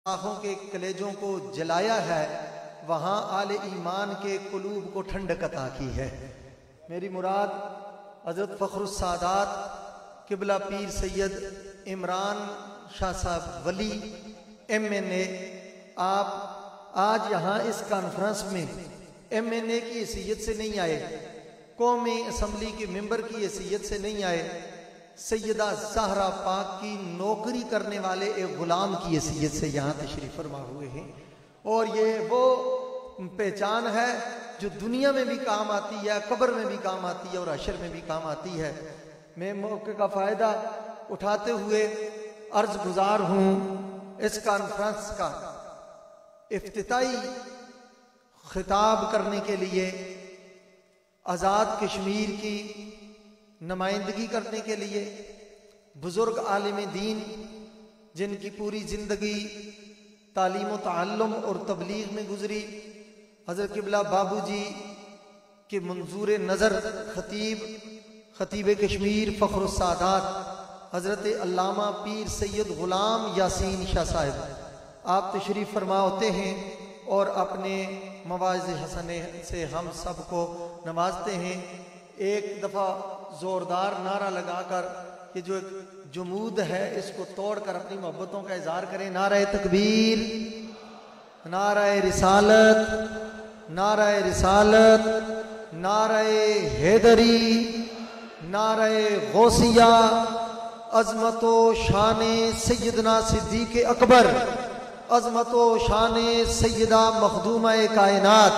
آنکھوں کے کلیجوں کو جلایا ہے، وہاں آل ایمان کے قلوب کو ٹھنڈک عطا کی ہے۔ میری مراد حضرت فخر السادات قبلہ پیر سید عمران شاہ صاحب ولی MNA، آپ آج یہاں اس کانفرنس میں MNA کی حیثیت سے نہیں آئے، قومی اسمبلی کے ممبر کی حیثیت سے نہیں آئے، سیدہ زہرا پاک کی نوکری کرنے والے ایک غلام کی حیثیت سے یہاں تشریف فرما ہوئے ہیں، اور یہ وہ پہچان ہے جو دنیا میں بھی کام آتی ہے، قبر میں بھی کام آتی ہے اور حشر میں بھی کام آتی ہے۔ میں موقع کا فائدہ اٹھاتے ہوئے عرض گزار ہوں، اس کانفرنس کا افتتاحی خطاب کرنے کے لیے، آزاد کشمیر کی نمائندگی کرنے کے لیے، بزرگ عالم دین جن کی پوری زندگی تعلیم و تعلم اور تبلیغ میں گزری، حضرت قبلہ بابو جی کے منظور نظر خطیب کشمیر فخر السادات حضرت علامہ پیر سید غلام یاسین شاہ صاحب، آپ تشریف فرما ہوتے ہیں اور اپنے مواعظ حسنہ سے ہم سب کو نوازتے ہیں۔ ایک دفعہ زوردار نعرہ لگا کر یہ جو ایک جمود ہے اس کو توڑ کر اپنی محبتوں کا اظہار کریں۔ نعرہ تکبیر، نعرہ رسالت، نعرہ رسالت، نعرہ حیدری، نعرہ غوثیہ، عظمت و شان سیدنا صدیق اکبر، عظمت و شان سیدہ مخدومہ کائنات۔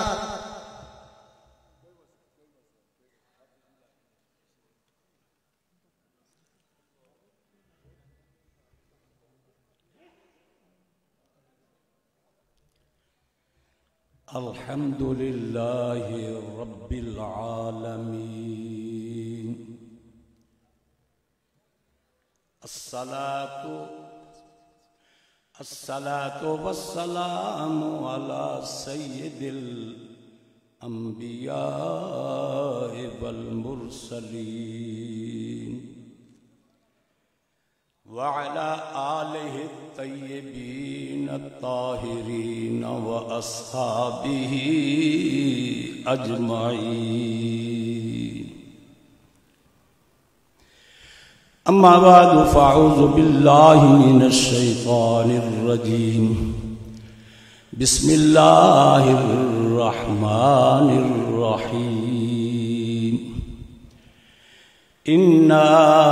الحمد للہ رب العالمین، الصلاة والسلام علی سید الانبیاء والمرسلین وعلى آلہ الطیبین الطاہرین واصحابہ اجمعین۔ اما بعد فاعوذ باللہ من الشیطان الرجیم، بسم اللہ الرحمن الرحیم۔ انا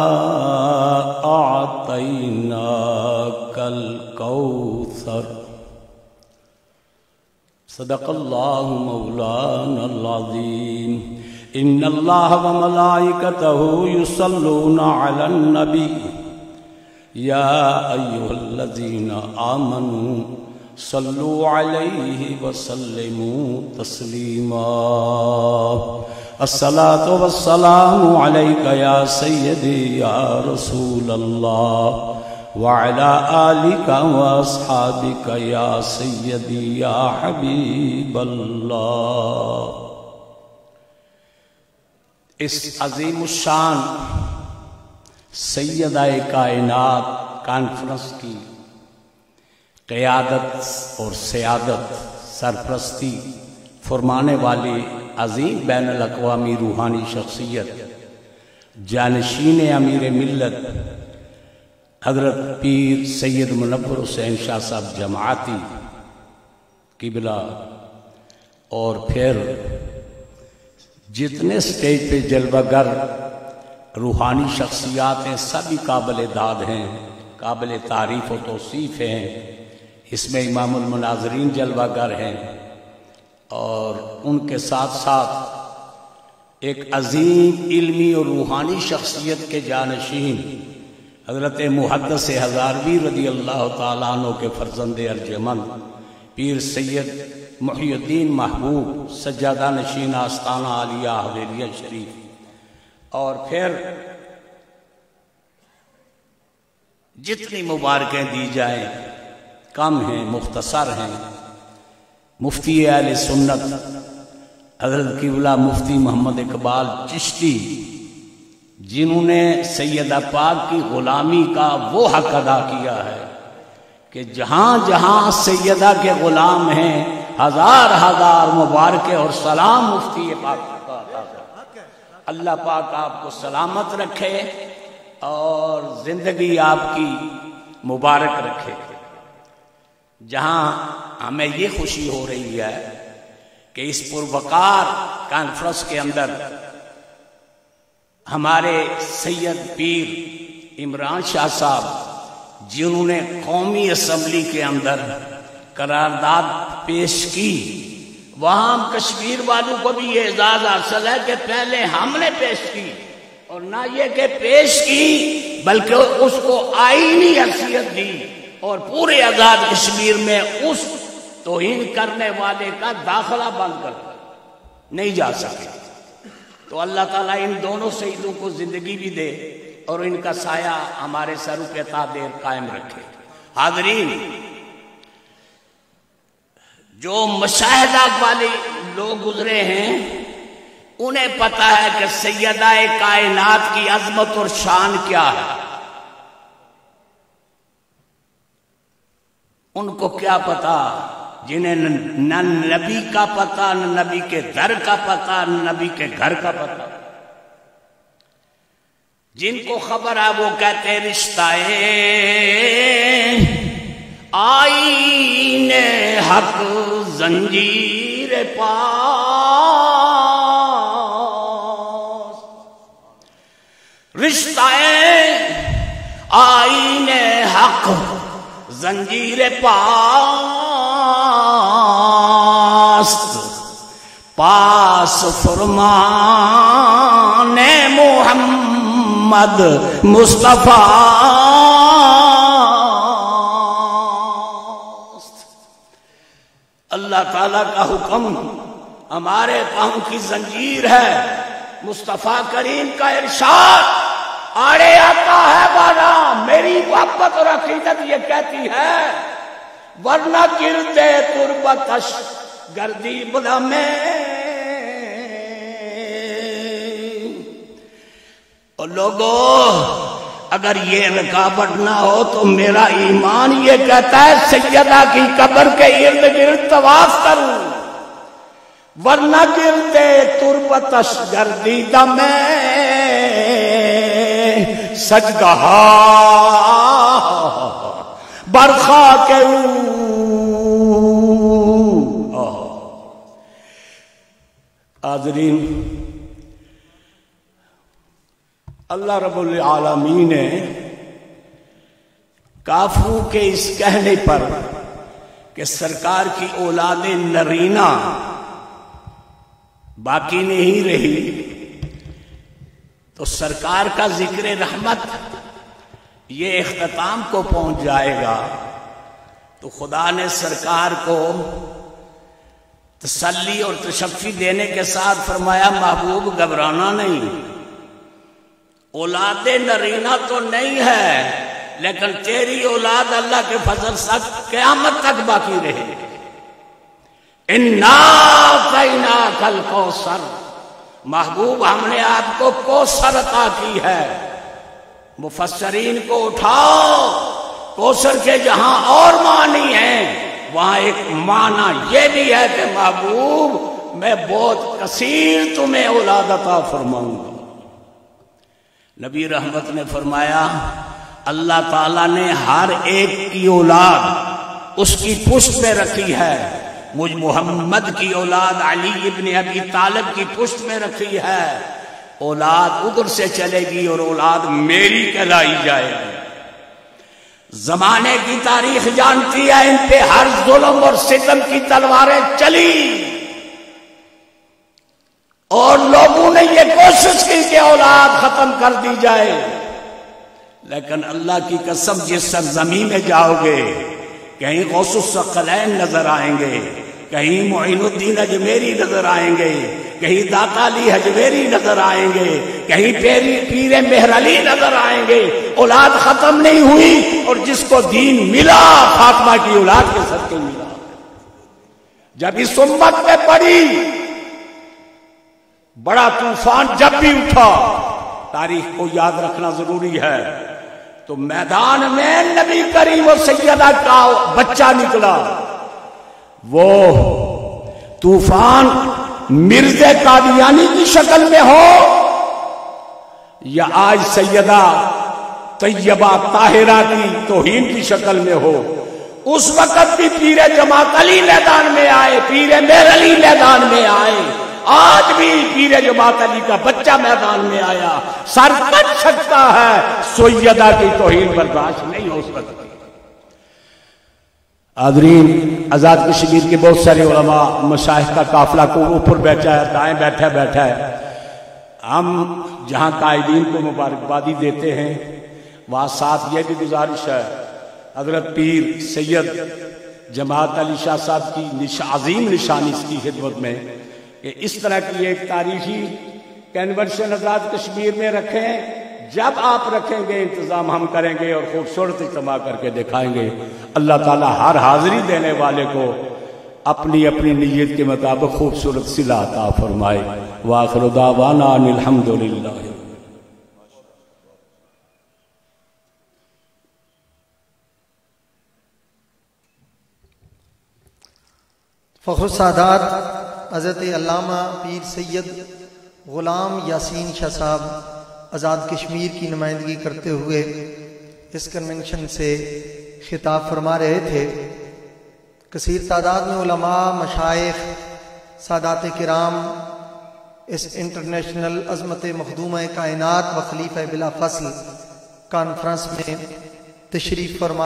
اعطیناک الکوثر، صدق اللہ مولانا العظیم۔ ان اللہ وملائکتہ یصلون علی النبی یا ایھا الذین آمنوا صلوا علیہ وسلموا تسلیما۔ الصلاۃ والسلام علیک یا سیدی یا رسول اللہ وعلی آلک واصحابک یا سیدی یا حبیب اللہ۔ اس عظیم الشان سیدہ کائنات کانفرنس کی قیادت اور سیادت سرپرستی فرمانے والی عظیم بین الاقوامی روحانی شخصیت، جانشین امیر ملت حضرت پیر سید منور حسین شاہ صاحب جماعتی قبلہ، اور پھر جتنے سٹیج پہ جلوہ گر روحانی شخصیات ہیں سبھی قابل داد ہیں، قابل تعریف و توصیف ہیں۔ اس میں امام المناظرین جلوہ گر ہیں، اور ان کے ساتھ ساتھ ایک عظیم علمی اور روحانی شخصیت کے جانشین حضرت محدث ہزاروی رضی اللہ تعالیٰ عنہ کے فرزند ارجمند پیر سید محی الدین محبوب سجادہ نشین آستانہ عالیہ حویلیہ شریف، اور پھر جتنی مبارکیں دی جائیں کم ہیں، مختصر ہیں۔ مفتی اہل سنت حضرت قبلہ مفتی محمد اقبال چشتی، جنہوں نے سیدہ پاک کی غلامی کا وہ حق ادا کیا ہے کہ جہاں جہاں سیدہ کے غلام ہیں ہزار ہزار مبارکیں اور سلام مفتی پاک کا عطا کرے۔ اللہ پاک آپ کو سلامت رکھے اور زندگی آپ کی مبارک رکھے۔ جہاں ہمیں یہ خوشی ہو رہی ہے کہ اس پروقار کانفرنس کے اندر ہمارے سید پیر عمران شاہ صاحب جنہوں نے قومی اسمبلی کے اندر قرارداد پیش کی، وہاں کشمیر والوں کو بھی یہ اعزاز حاصل ہے کہ پہلے ہم نے پیش کی، اور نہ یہ کہ پیش کی بلکہ اس کو آئینی حیثیت دی اور پورے آزاد کشمیر میں اس توہین کرنے والے کا داخلہ بند کر نہیں جا سکے۔ تو اللہ تعالیٰ ان دونوں شہیدوں کو زندگی بھی دے اور ان کا سایہ ہمارے سروں پہ تا دیر قائم رکھے۔ حاضرین، جو مشاہدہ والے لوگ گزرے ہیں انہیں پتا ہے کہ سیدہ کائنات کی عظمت اور شان کیا ہے۔ ان کو کیا پتا جنہیں نہ نبی کا پتا، نہ نبی کے در کا پتا، نہ نبی کے گھر کا پتا۔ جن کو خبر ہے وہ کہتے رشتہ آئین حق زنجیر پاس، رشتہ آئین حق زنجیر پاس، پاس فرمان محمد مصطفیٰ۔ اللہ تعالیٰ کا حکم ہمارے پاؤں کی زنجیر ہے، مصطفیٰ کریم کا ارشاد آڑے آتا ہے بانا، میری محبت اور عقیدت یہ کہتی ہے ورنہ گرتے تربتش گردی بلا میں۔ اور لوگوں اگر یہ رکاوٹ نہ ہو تو میرا ایمان یہ کہتا ہے سیدہ کی قبر کے ارد گرد طواف کروں، ورنہ گرتے تربتش گردیدہ میں سجدہ برخا کے حاضرین، اللہ رب العالمین نے کافروں کے اس کہنے پر کہ سرکار کی اولاد نرینہ باقی نہیں رہی تو سرکار کا ذکر رحمت یہ اختتام کو پہنچ جائے گا، تو خدا نے سرکار کو تسلی اور تشفی دینے کے ساتھ فرمایا محبوب گھبرانا نہیں، اولاد نرینہ تو نہیں ہے لیکن تیری اولاد اللہ کے فضل سے قیامت تک باقی رہے۔ اِنَّا أَعْطَيْنَاكَ الْكَوْثَرَ، محبوب ہم نے آپ کو کوثر عطا کی ہے۔ مفسرین کو اٹھاؤ، کوثر کے جہاں اور معنی ہیں وہاں ایک معنی یہ بھی ہے کہ محبوب میں بہت کثیر تمہیں اولاد عطا فرماؤں گا۔ نبی رحمت نے فرمایا اللہ تعالیٰ نے ہر ایک کی اولاد اس کی پشت پہ رکھی ہے، مجھ محمد کی اولاد علی ابن ابی طالب کی پشت میں رکھی ہے، اولاد ادھر سے چلے گی اور اولاد میری کہلائی جائے گی۔ زمانے کی تاریخ جانتی ہے ان پہ ہر ظلم اور ستم کی تلواریں چلی اور لوگوں نے یہ کوشش کی کہ اولاد ختم کر دی جائے، لیکن اللہ کی قسم جس سرزمین میں جاؤ گے کہیں غوث الثقلین نظر آئیں گے، کہیں معین الدین اجمیری نظر آئیں گے، کہیں داتا علی حجویری نظر آئیں گے، کہیں پیر مہر علی نظر آئیں گے۔ اولاد ختم نہیں ہوئی اور جس کو دین ملا فاطمہ کی اولاد کے صدقے ملا۔ جب اس امت میں پڑی بڑا طوفان جب بھی اٹھا، تاریخ کو یاد رکھنا ضروری ہے، تو میدان میں نبی کریم و سیدہ کا بچہ نکلا. وہ طوفان مرزا قادیانی کی شکل میں ہو یا آج سیدہ طیبہ طاہرہ کی توہین کی شکل میں ہو، اس وقت بھی پیر جماعت علی میدان میں آئے، پیر میر علی میدان میں آئے، آج بھی پیر جماعت علی کا بچہ میدان میں آیا، سر کٹ سکتا ہے، سیدہ کی توہین برداشت نہیں ہو سکتی. حاضرین، آزاد کشمیر کے بہت سارے علماء مشائخ کا قافلہ کو اوپر بیٹھا ہے، دائیں بیٹھا ہے. ہم جہاں قائدین کو مبارکبادی دیتے ہیں وہاں ساتھ یہ بھی گزارش ہے حضرت پیر سید جماعت علی شاہ صاحب کی عظیم نشانی اس کی خدمت میں کہ اس طرح کی ایک تاریخی کنونشن آزاد کشمیر میں رکھیں. جب آپ رکھیں گے انتظام ہم کریں گے اور خوبصورت اجتماع کر کے دکھائیں گے. اللہ تعالیٰ ہر حاضری دینے والے کو اپنی اپنی نیت کے مطابق خوبصورت صلہ عطا فرمائے. وآخر دعوانا ان الحمدللہ. فخر السادات حضرت علامہ پیر سید غلام یاسین شاہ صاحب آزاد کشمیر کی نمائندگی کرتے ہوئے اس کنونشن سے خطاب فرما رہے تھے. کثیر تعداد میں علماء، مشائخ، سادات کرام اس انٹرنیشنل عظمت مخدومہ کائنات و خلیفہ بلا فصل کانفرنس میں تشریف فرما.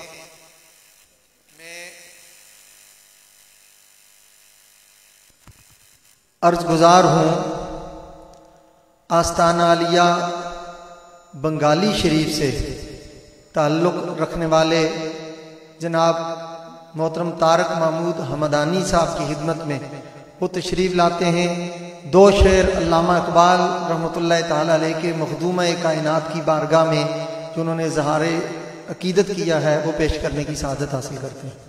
عرض گزار ہوں آستانہ عالیہ بنگالی شریف سے تعلق رکھنے والے جناب محترم طارق محمود حمدانی صاحب کی خدمت میں. وہ تشریف لاتے ہیں. 2 شعر علامہ اقبال رحمۃ اللہ تعالی علیہ کے مخدومہ کائنات کی بارگاہ میں جو انہوں نے اظہار عقیدت کیا ہے وہ پیش کرنے کی سعادت حاصل کرتے ہیں.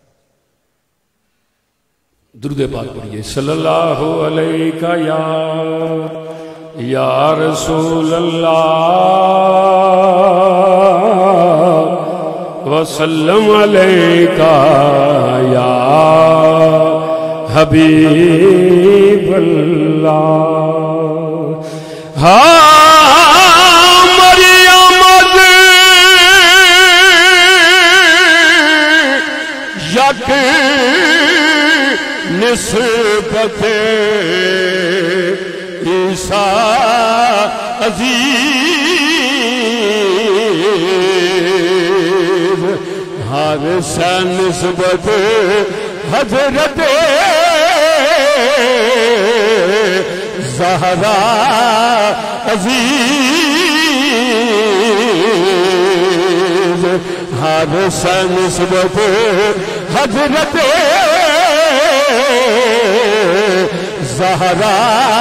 درود پاک پڑھیے. صلی اللہ علیہ یا رسول اللہ وسلم علیہ یا حبیب اللہ. مریم یک نسبت عیسیٰ عزیز ہر سا نسبت حضرت زہرا عزیز ہر سا نسبت حضرت زہرا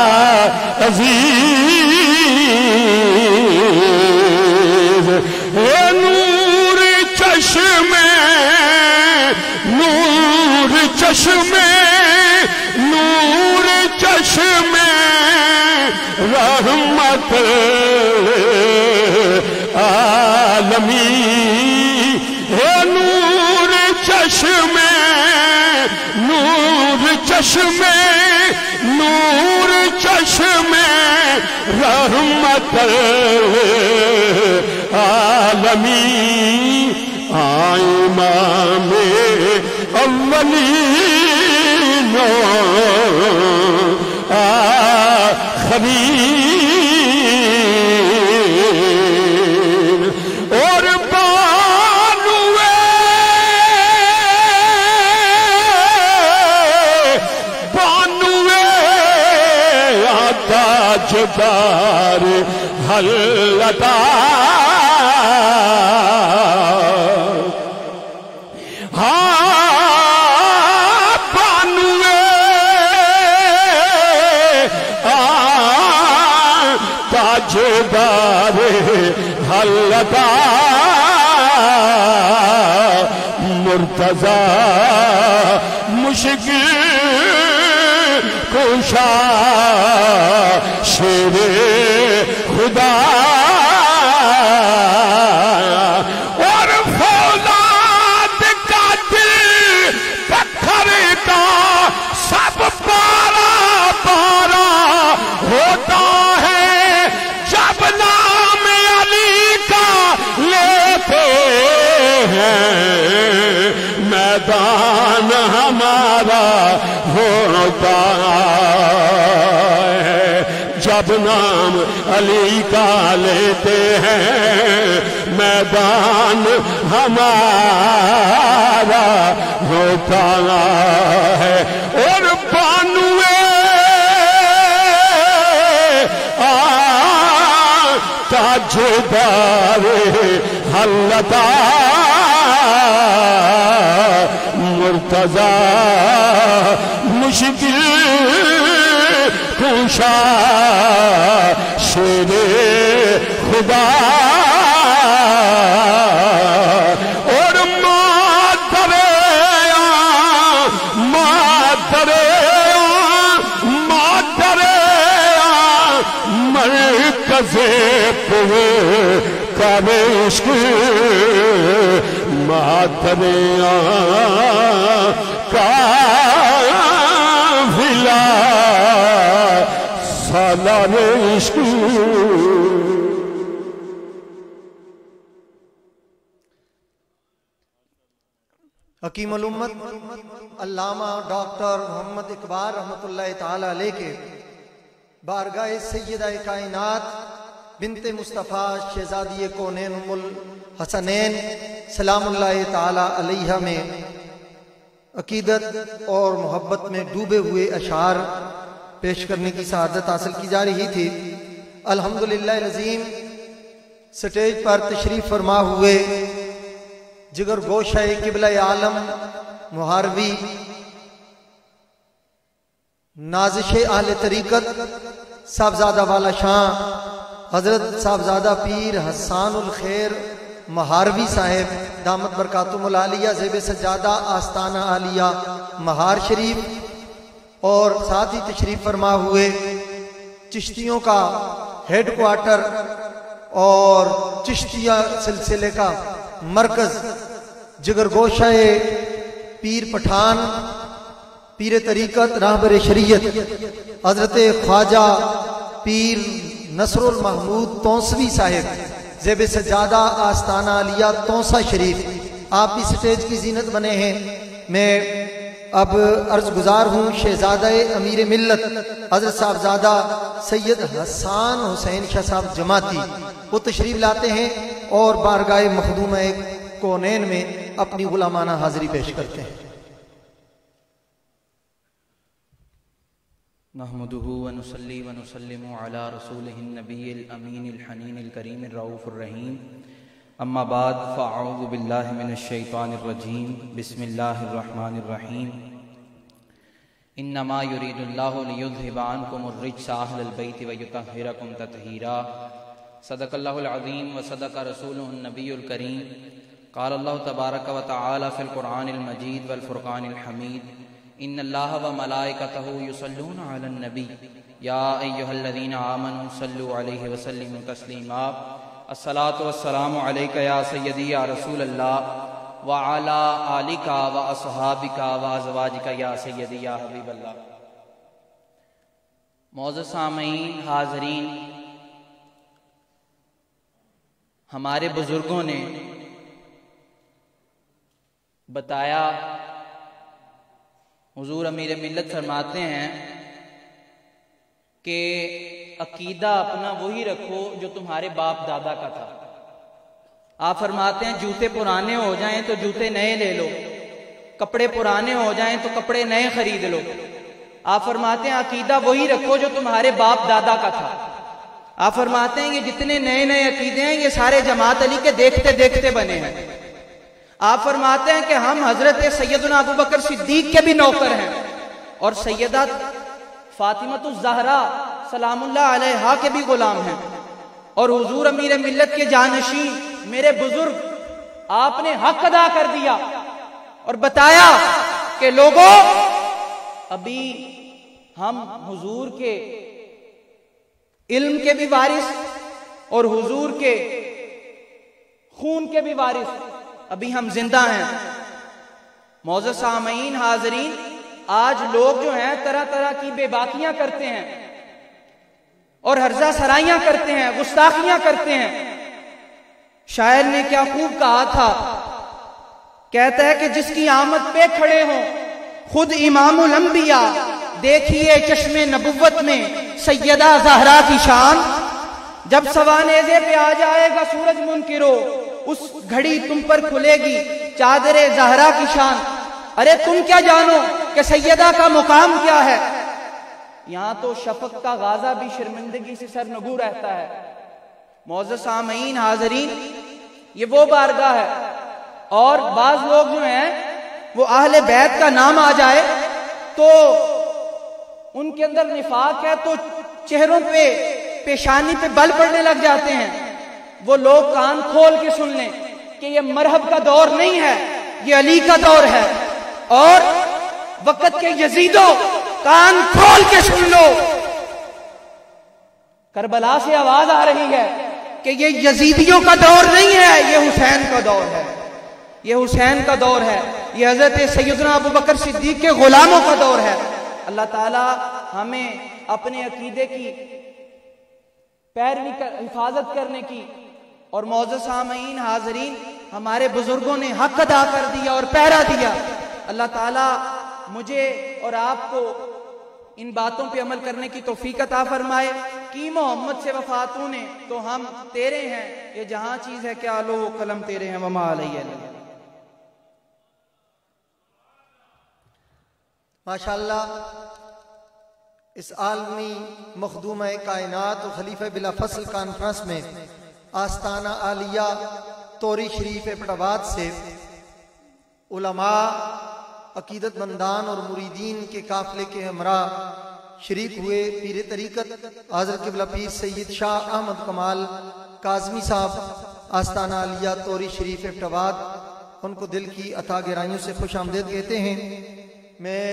عزیز. نور چشمے نور چشمے نور چشمے رحمت عالمین. نور چشمے نور چشمے نور چشمے رحمت عالمین. امام اولین آخرین اور تاجدار حلتا بانوے تاجدار حلتا مرتضی مشکل کوشا شیر خدا मैदान हमारा होता है। जब नाम अली का लेते हैं मैदान हमारा होता है। और बानुए ताजुदारे हल्लता मुर्तजा मुश्किल कुशा शेरे खुदा और मातरे मरकज़े पुरे करे इश्क मातरे काफिला सालान इश्क। हकीमुल उम्मत अल्लामा डॉक्टर मोहम्मद इकबाल रहमतुल्लाह ताला अलैह के बारगाह सैयदा कायनात बिनते मुस्तफ़ा शहज़ादी कौनैन उम्मुल हसनैन सलामुल्लाह ताला अलैहा में अकीदत और मोहब्बत में डूबे हुए अशार पेश करने की सआदत हासिल की जा रही थी। अल्हम्दुलिल्लाह अज़ीम स्टेज पर तशरीफ फरमा हुए जिगर गोशाए किबला आलम मुहारवी नाज़िश आले तरीक़त साहबजादा वाला शाह हजरत साहबजादा पीर हसानुल खैर महारवी साहेब दामत बरकातुहुल आलिया ज़ेब सज्जादा आस्ताना आलिया महार शरीफ और साथ ही तशरीफ फरमा हुए चिश्तियों का हेड क्वार्टर और चिश्तिया सिलसिले का मरकज जिगर गोशाए पीर पठान पीर तरीक़त राहबर शरीयत हजरत ख्वाजा पीर नसरुल महमूद तौंसवी साहेब ज़ेब सज्जादा आस्ताना आलिया तौसा शरीफ आप इस स्टेज की जीनत बने हैं। मैं अब अर्ज गुजार हूँ शहजादा अमीर मिल्लत हजरत साहबजादा सैयद हसन हुसैन शाह साहब जमाती वो तशरीफ लाते हैं और बारगाह मखदूम कौनैन में अपनी गुलामाना हाजिरी पेश करते हैं। नहमदुहु व नुसल्ली व नुसल्लिमु अला रसूलिहिन नबिय्यिल अमीनिल हनीनिल करीमिर रऊफिर रहीम। अम्मा बाद फ़अऊज़ु बिल्लाहि मिनश शैतानिर रजीम। बिस्मिल्लाहिर रहमानिर रहीम। इन्नमा युरीदुल्लाहु लियुज़हिबा अन्कुमुर रिज्सा अहलल बैति व युतह्हिरकुम तत्हीरा। सदक़ल्लाहुल अज़ीम व सदक़ रसूलुहुन नबियुल करीम। क़ाल अल्लाहु तबारक व तआला फ़िल क़ुरआनिल मजीद वल फ़ुरक़ानिल हमीद। इन्नल्लाह व मलाइकतहु युसल्लूना अलन नबी या अय्युहल्लज़ीना आमनू सल्लु अलैहि व सल्लिमू तस्लीमा। अस्सलातु वस्सलामु अलैका या सय्यदी या रसूलल्लाह व अला आलिका व अस्हाबिका व अज़वाजिका या सय्यदी या हबीबल्लाह। मौजूद सामईन हाज़रीन, हमारे बुजुर्गों ने बताया, हुजूर अमीर मिल्लत फरमाते हैं कि अकीदा अपना वही रखो जो तुम्हारे बाप दादा का था। आप फरमाते हैं जूते पुराने हो जाएं तो जूते नए ले लो, कपड़े पुराने हो जाएं तो कपड़े नए खरीद लो। आप फरमाते हैं अकीदा वही रखो जो तुम्हारे बाप दादा का था। आप फरमाते हैं ये जितने नए नए अकीदे हैं ये सारे जमात अली के देखते देखते बने हैं। आप फरमाते हैं कि हम हजरत सैयदना अबू बकर सिद्दीक के भी नौकर हैं और सैयदा फातिमतुज़ ज़हरा सलामुल्लाह अलैहा के भी गुलाम हैं और हुजूर अमीर मिल्लत के जानशी मेरे बुजुर्ग आपने हक अदा कर दिया और बताया कि लोगों अभी हम हुजूर के इल्म के भी वारिस और हुजूर के खून के भी वारिस अभी हम जिंदा हैं। मौजूद सामईन हाजरीन, आज लोग जो हैं तरह तरह की बेबाकियां करते हैं और हर्जा सराइयां करते हैं, गुस्ताखियां करते हैं। शायर ने क्या खूब कहा था کہتا ہے کہ جس کی آمد پہ کھڑے ہوں خود امام الانبیاء، دیکھیے چشم نبوت میں سیدہ زہرا کی شان، جب سوانیزے پہ آ جائے گا سورج منکرو، اس گھڑی تم پر کھلے گی چادر زہرا کی شان۔ ارے تم کیا جانو کہ سیدہ کا مقام کیا ہے؟ یہاں تو شفق کا غازہ بھی شرمندگی سے سرنگوں رہتا ہے۔ معزز سامعین حاضرین، یہ وہ بارگاہ ہے، اور بعض لوگ جو ہیں وہ اہل بیت کا نام آ جائے تو ان کے اندر نفاق ہے تو چہروں پہ پیشانی پہ بل پڑنے لگ جاتے ہیں۔ وہ لوگ کان کھول کے سن لیں کہ یہ مرحب کا دور نہیں ہے، یہ علی کا دور ہے۔ اور وقت کے یزیدوں، کان کھول کے سن لو، کربلا سے آواز آ رہی ہے کہ یہ یزیدیوں کا دور نہیں ہے، یہ حسین کا دور ہے، یہ حسین کا دور ہے، یہ حضرت سیدنا ابوبکر صدیق کے غلاموں کا دور ہے۔ اللہ تعالی ہمیں اپنے عقیدے کی پیروی حفاظت کرنے کی، اور معزز سامعین حاضرین، ہمارے بزرگوں نے حق ادا کر دیا اور پہرا دیا۔ اللہ تعالی مجھے اور آپ کو ان باتوں پہ عمل کرنے کی توفیق عطا فرمائے۔ کی محمد سے وفاتوں نے تو ہم تیرے ہیں، یہ جہاں چیز ہے کہ آلو قلم تیرے ہیں، وما علیہ۔ ماشاءاللہ اس عالمی مخدومہ کائنات و خلیفہ بلا فصل کانفرنس میں آستانہ عالیہ توری شریف پٹواد سے علماء، عقیدت مندان اور مریدین کے قافلے کے ہمراہ شریک ہوئے پیر طریقت حضرت قبلہ پیر سید شاہ احمد کمال کاظمی صاحب آستانہ عالیہ توری شریف پٹواد، ان کو دل کی عطا گرائیوں سے خوش آمدید کہتے ہیں۔ میں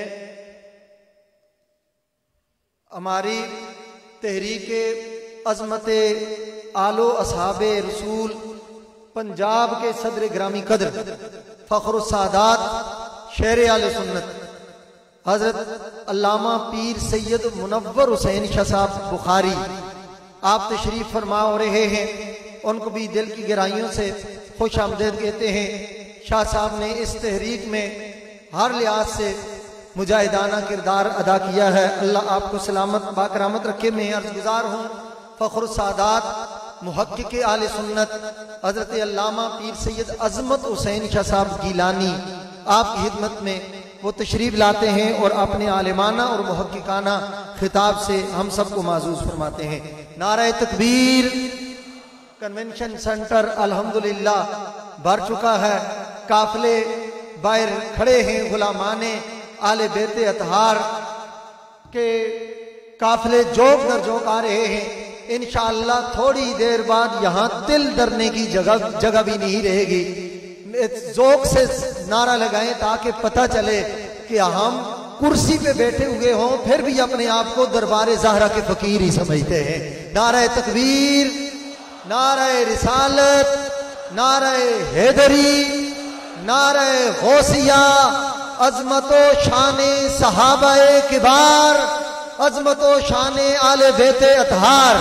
ہماری تحریک عظمت آل و اصحاب رسول پنجاب کے صدر گرامی قدر فخر السادات شہر آل سنت حضرت علامہ پیر سید منور حسین شاہ صاحب بخاری آپ تشریف فرما ہو رہے ہیں، ان کو بھی دل کی گہرائیوں سے خوش آمدید کہتے ہیں۔ شاہ صاحب نے اس تحریک میں ہر لحاظ سے مجاہدانہ کردار ادا کیا ہے، اللہ آپ کو سلامت باکرامت رکھے۔ میں عرض گزار ہوں فخر السادات محقق آل سنت حضرت علامہ پیر سید عظمت حسین شاہ صاحب گیلانی آپ کی خدمت میں وہ تشریف لاتے ہیں اور اپنے عالمانہ اور محققانہ خطاب سے ہم سب کو معزوز فرماتے ہیں۔ نعرہ تکبیر۔ کنونشن سینٹر الحمدللہ بھر چکا ہے، قافلے باہر کھڑے ہیں، غلامان آل بیت اطہار کے قافلے جوک در جوک آ رہے ہیں۔ انشاءاللہ تھوڑی دیر بعد یہاں دل درنے کی جگہ بھی نہیں رہے گی۔ ذوق سے نعرہ لگائیں تاکہ پتہ چلے کہ ہم کرسی پہ بیٹھے ہوئے ہوں پھر بھی اپنے آپ کو دربار زہرا کے فقیر ہی سمجھتے ہیں۔ نعرہ تکبیر، نعرہ رسالت، نعرہ حیدری، نعرہ غوثیہ، عظمت و شان صحابہ کبار، عظمت و شان آل بیت اطہار۔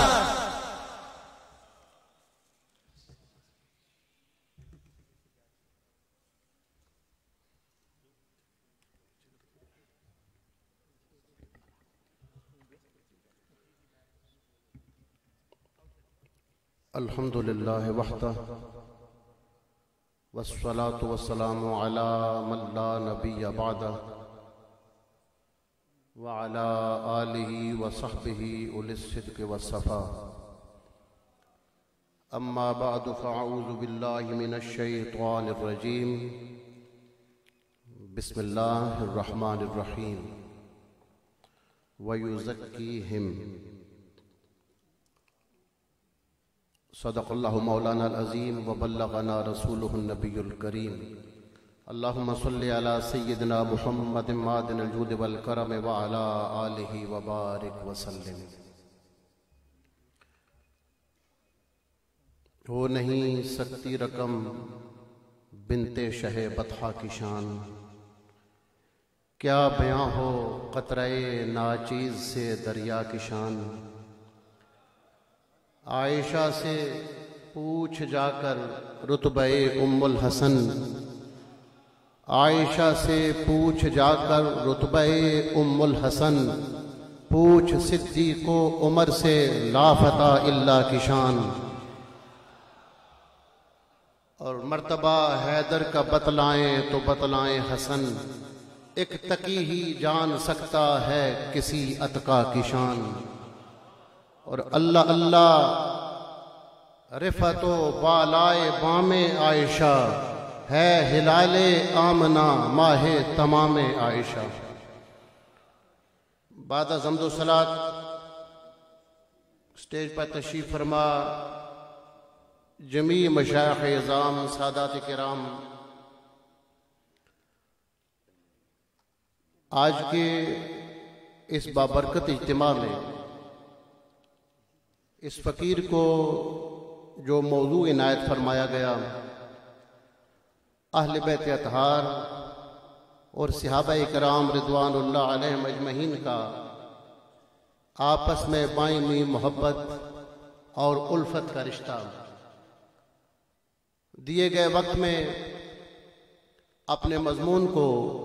الحمدللہ وحدہ والصلاة والسلام علی من لا نبی بعدہ وعلی آلہ وصحبہ اولی الصدق والصفا، اما بعد فاعوذ باللہ من الشیطان الرجیم، بسم اللہ الرحمن الرحیم۔ ویزکیہم، صدق اللہ مولانا العظیم وبلغنا رسولہ النبی الکریم۔ اللہم صلی علی سیدنا محمد معدن الجود والکرم وعلی آلہ وبارک وسلم۔ ہو نہیں سکتی رقم بنت شہ بطحہ کی شان، کیا بیاں ہو قطرہ ناچیز سے دریا کی شان۔ عائشہ سے پوچھ جا کر رتبہ ام الحسن، عائشہ سے پوچھ جا کر رتبہ ام الحسن، پوچھ صدیق و عمر سے لا فتح الا کی شان۔ اور مرتبہ حیدر کا بتلائیں تو بتلائیں حسن، ایک تقی ہی جان سکتا ہے کسی اتقا کی شان۔ اور اللہ اللہ رفعت و بالائے بام عائشہ، ہے ہلال آمنہ ماہ تمام عائشہ۔ بعد از حمد و صلات اسٹیج پر تشریف فرما جمیع مشائخ اعظام، سادات کرام، آج کے اس بابرکت اجتماع میں اس فقیر کو جو موضوع عنایت فرمایا گیا، اہل بیت اطہار اور صحابہ کرام رضوان اللہ علیہم اجمعین کا آپس میں باہمی محبت اور الفت کا رشتہ، دیے گئے وقت میں اپنے مضمون کو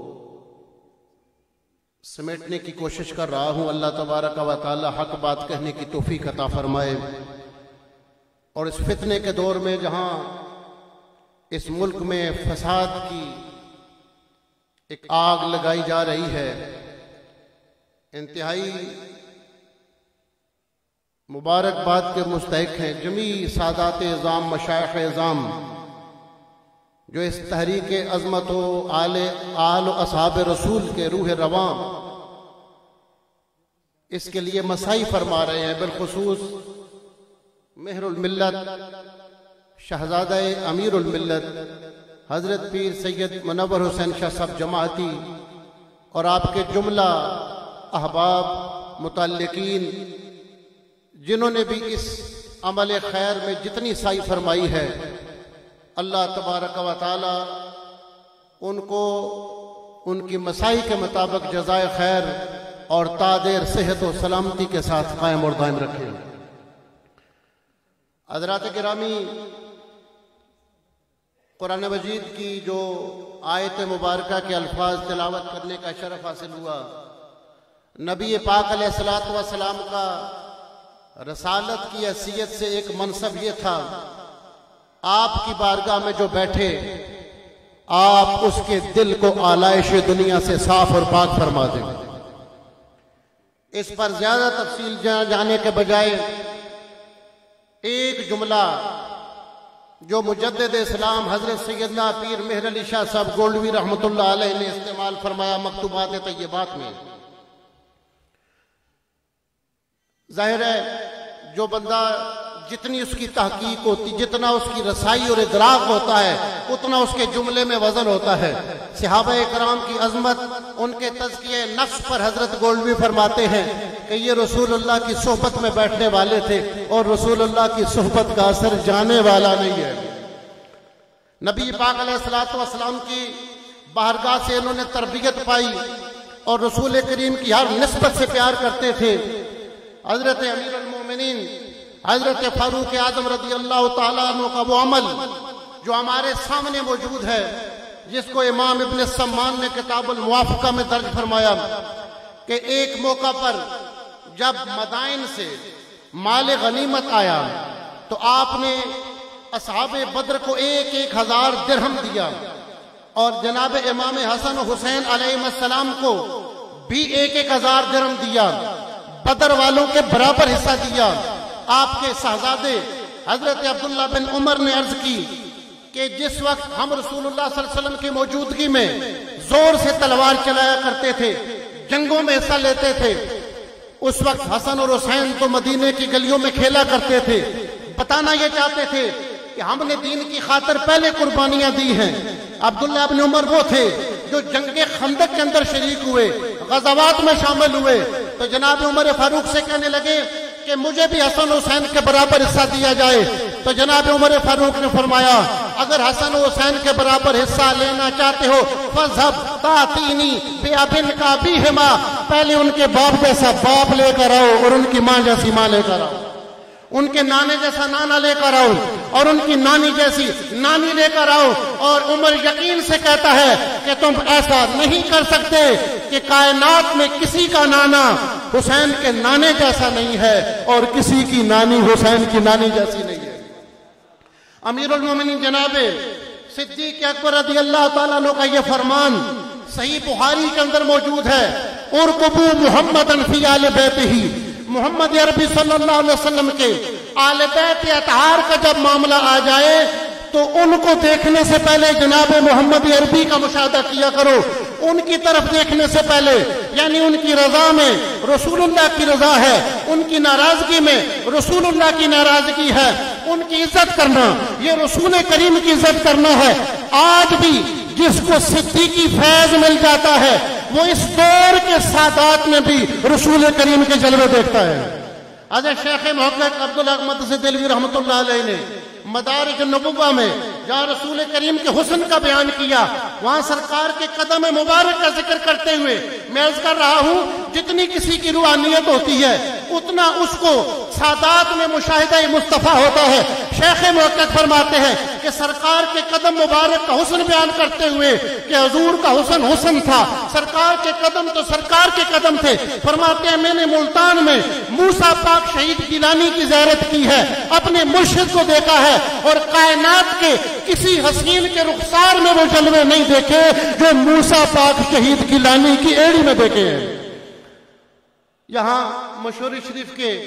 سمیٹنے کی کوشش کر رہا ہوں۔ اللہ تبارک و تعالی حق بات کہنے کی توفیق عطا فرمائے۔ اور اس فتنے کے دور میں جہاں اس ملک میں فساد کی ایک آگ لگائی جا رہی ہے، انتہائی مبارکباد کے مستحق ہیں جمیع سادات اعظام، مشائخ اعظام، جو اس تحریک عظمت و آل و اصحاب رسول کے روح رواں اس کے لیے مساعی فرما رہے ہیں۔ بالخصوص مہر الملت شہزادہ امیر الملت حضرت پیر سید منور حسین شاہ صاحب جماعتی اور آپ کے جملہ احباب متعلقین، جنہوں نے بھی اس عمل خیر میں جتنی سعی فرمائی ہے، اللہ تبارک و تعالی ان کو ان کی مساعی کے مطابق جزائے خیر اور تادیر صحت و سلامتی کے ساتھ قائم اور دائم رکھے۔ حضرات گرامی، قرآن مجید کی جو آیت مبارکہ کے الفاظ تلاوت کرنے کا شرف حاصل ہوا، نبی پاک علیہ الصلوۃ والسلام کا رسالت کی حیثیت سے ایک منصب یہ تھا، آپ کی بارگاہ میں جو بیٹھے آپ اس کے دل کو آلائش دنیا سے صاف اور پاک فرما دیں۔ اس پر زیادہ تفصیل جانے کے بجائے ایک جملہ جو مجدد اسلام حضرت سیدنا پیر مہر علی شاہ صاحب گولڈوی رحمۃ اللہ علیہ نے استعمال فرمایا مکتوبات طیبات میں، ظاہر ہے جو بندہ جتنی اس کی تحقیق ہوتی، جتنا اس کی رسائی اور ادراک ہوتا ہے، اتنا اس کے جملے میں وزن ہوتا ہے۔ صحابہ کرام کی عظمت، ان کے تزکیہ نفس پر حضرت گولڈوی فرماتے ہیں کہ یہ رسول اللہ کی صحبت میں بیٹھنے والے تھے اور رسول اللہ کی صحبت کا اثر جانے والا نہیں ہے۔ نبی پاک علیہ الصلوۃ والسلام کی بارگاہ سے انہوں نے تربیت پائی اور رسول کریم کی ہر نسبت سے پیار کرتے تھے۔ حضرت امیر المومنین حضرت فاروق اعظم رضی اللہ تعالیٰ عنہ کا وہ عمل جو ہمارے سامنے موجود ہے، جس کو امام ابن سمان نے کتاب الموافقہ میں درج فرمایا کہ ایک موقع پر جب مدائن سے مال غنیمت آیا تو آپ نے اصحاب بدر کو 1,000 درہم دیا اور جناب امام حسن و حسین علیہ السلام کو بھی 1,000 درہم دیا، بدر والوں کے برابر حصہ دیا۔ آپ کے شہزادے حضرت عبداللہ بن عمر نے عرض کی کہ جس وقت ہم رسول اللہ صلی اللہ علیہ وسلم کی موجودگی میں زور سے تلوار چلایا کرتے تھے، جنگوں میں حصہ لیتے تھے، اس وقت حسن اور حسین تو مدینے کی گلیوں میں کھیلا کرتے تھے، بتانا یہ چاہتے تھے کہ ہم نے دین کی خاطر پہلے قربانیاں دی ہیں۔ عبداللہ بن عمر وہ تھے جو جنگ خندق کے اندر شریک ہوئے، غزوات میں شامل ہوئے، تو جناب عمر فاروق سے کہنے لگے کہ مجھے بھی حسن حسین کے برابر حصہ دیا جائے، تو جناب عمر فاروق نے فرمایا اگر حسن و حسین کے برابر حصہ لینا چاہتے ہو فَذْهَبْ تَعْتِينِي بِأَبٍ كَابِهِمَا، پہلے ان کے باپ جیسا باپ لے کر آؤ اور ان کی ماں جیسی ماں لے کر آؤ۔ ان کے نانے جیسا نانا لے کر آؤ اور ان کی نانی جیسی نانی لے کر آؤ. اور عمر یقین سے کہتا ہے کہ تم ایسا نہیں کر سکتے کہ کائنات میں کسی کا نانا حسین کے نانے جیسا نہیں ہے اور کسی کی نانی حسین کی نانی جیسی نہیں ہے. امیر المومنین جناب صدیق اکبر رضی اللہ تعالیٰ عنہ کا یہ فرمان صحیح بخاری کے اندر موجود ہے. ارقبوا محمدًا فی آل بیتہ، محمد عربی صلی اللہ علیہ وسلم کے آل بیت اطہار کا جب معاملہ آ جائے تو ان کو دیکھنے سے پہلے جناب محمد عربی کا مشاہدہ کیا کرو. ان کی طرف دیکھنے سے پہلے، یعنی ان کی رضا میں رسول اللہ کی رضا ہے، ان کی ناراضگی میں رسول اللہ کی ناراضگی ہے. ان کی عزت کرنا یہ رسول کریم کی عزت کرنا ہے. آج بھی جس کو صدیقی فیض مل جاتا ہے وہ اس دور کے سادات میں بھی رسول کریم کے جلوے دیکھتا ہے. حضرت شیخ محقق عبدالحق سے دلوی رحمۃ اللہ علیہ نے مدارج النبوہ میں جہاں رسول کریم کے حسن کا بیان کیا، وہاں سرکار کے قدم مبارک کا ذکر کرتے ہوئے میں عرض کر رہا ہوں جتنی کسی کی روحانیت ہوتی ہے اتنا اس کو سادات میں مشاہدہ مصطفیٰ ہوتا ہے. شیخ محقق فرماتے ہیں کہ سرکار کے قدم مبارک کا حسن بیان کرتے ہوئے کہ حضور کا حسن حسن تھا، سرکار کے قدم تو سرکار کے قدم تھے. فرماتے ہیں میں نے ملتان میں موسیٰ پاک شہید گیلانی کی زیارت کی ہے، اپنے مرشد کو دیکھا ہے اور کائنات کے کسی حسین کے رخسار میں وہ جلوے نہیں دیکھے جو موسیٰ پاک شہید گیلانی کی ایڑی میں دیکھے ہیں. یہاں مشہور شریف کے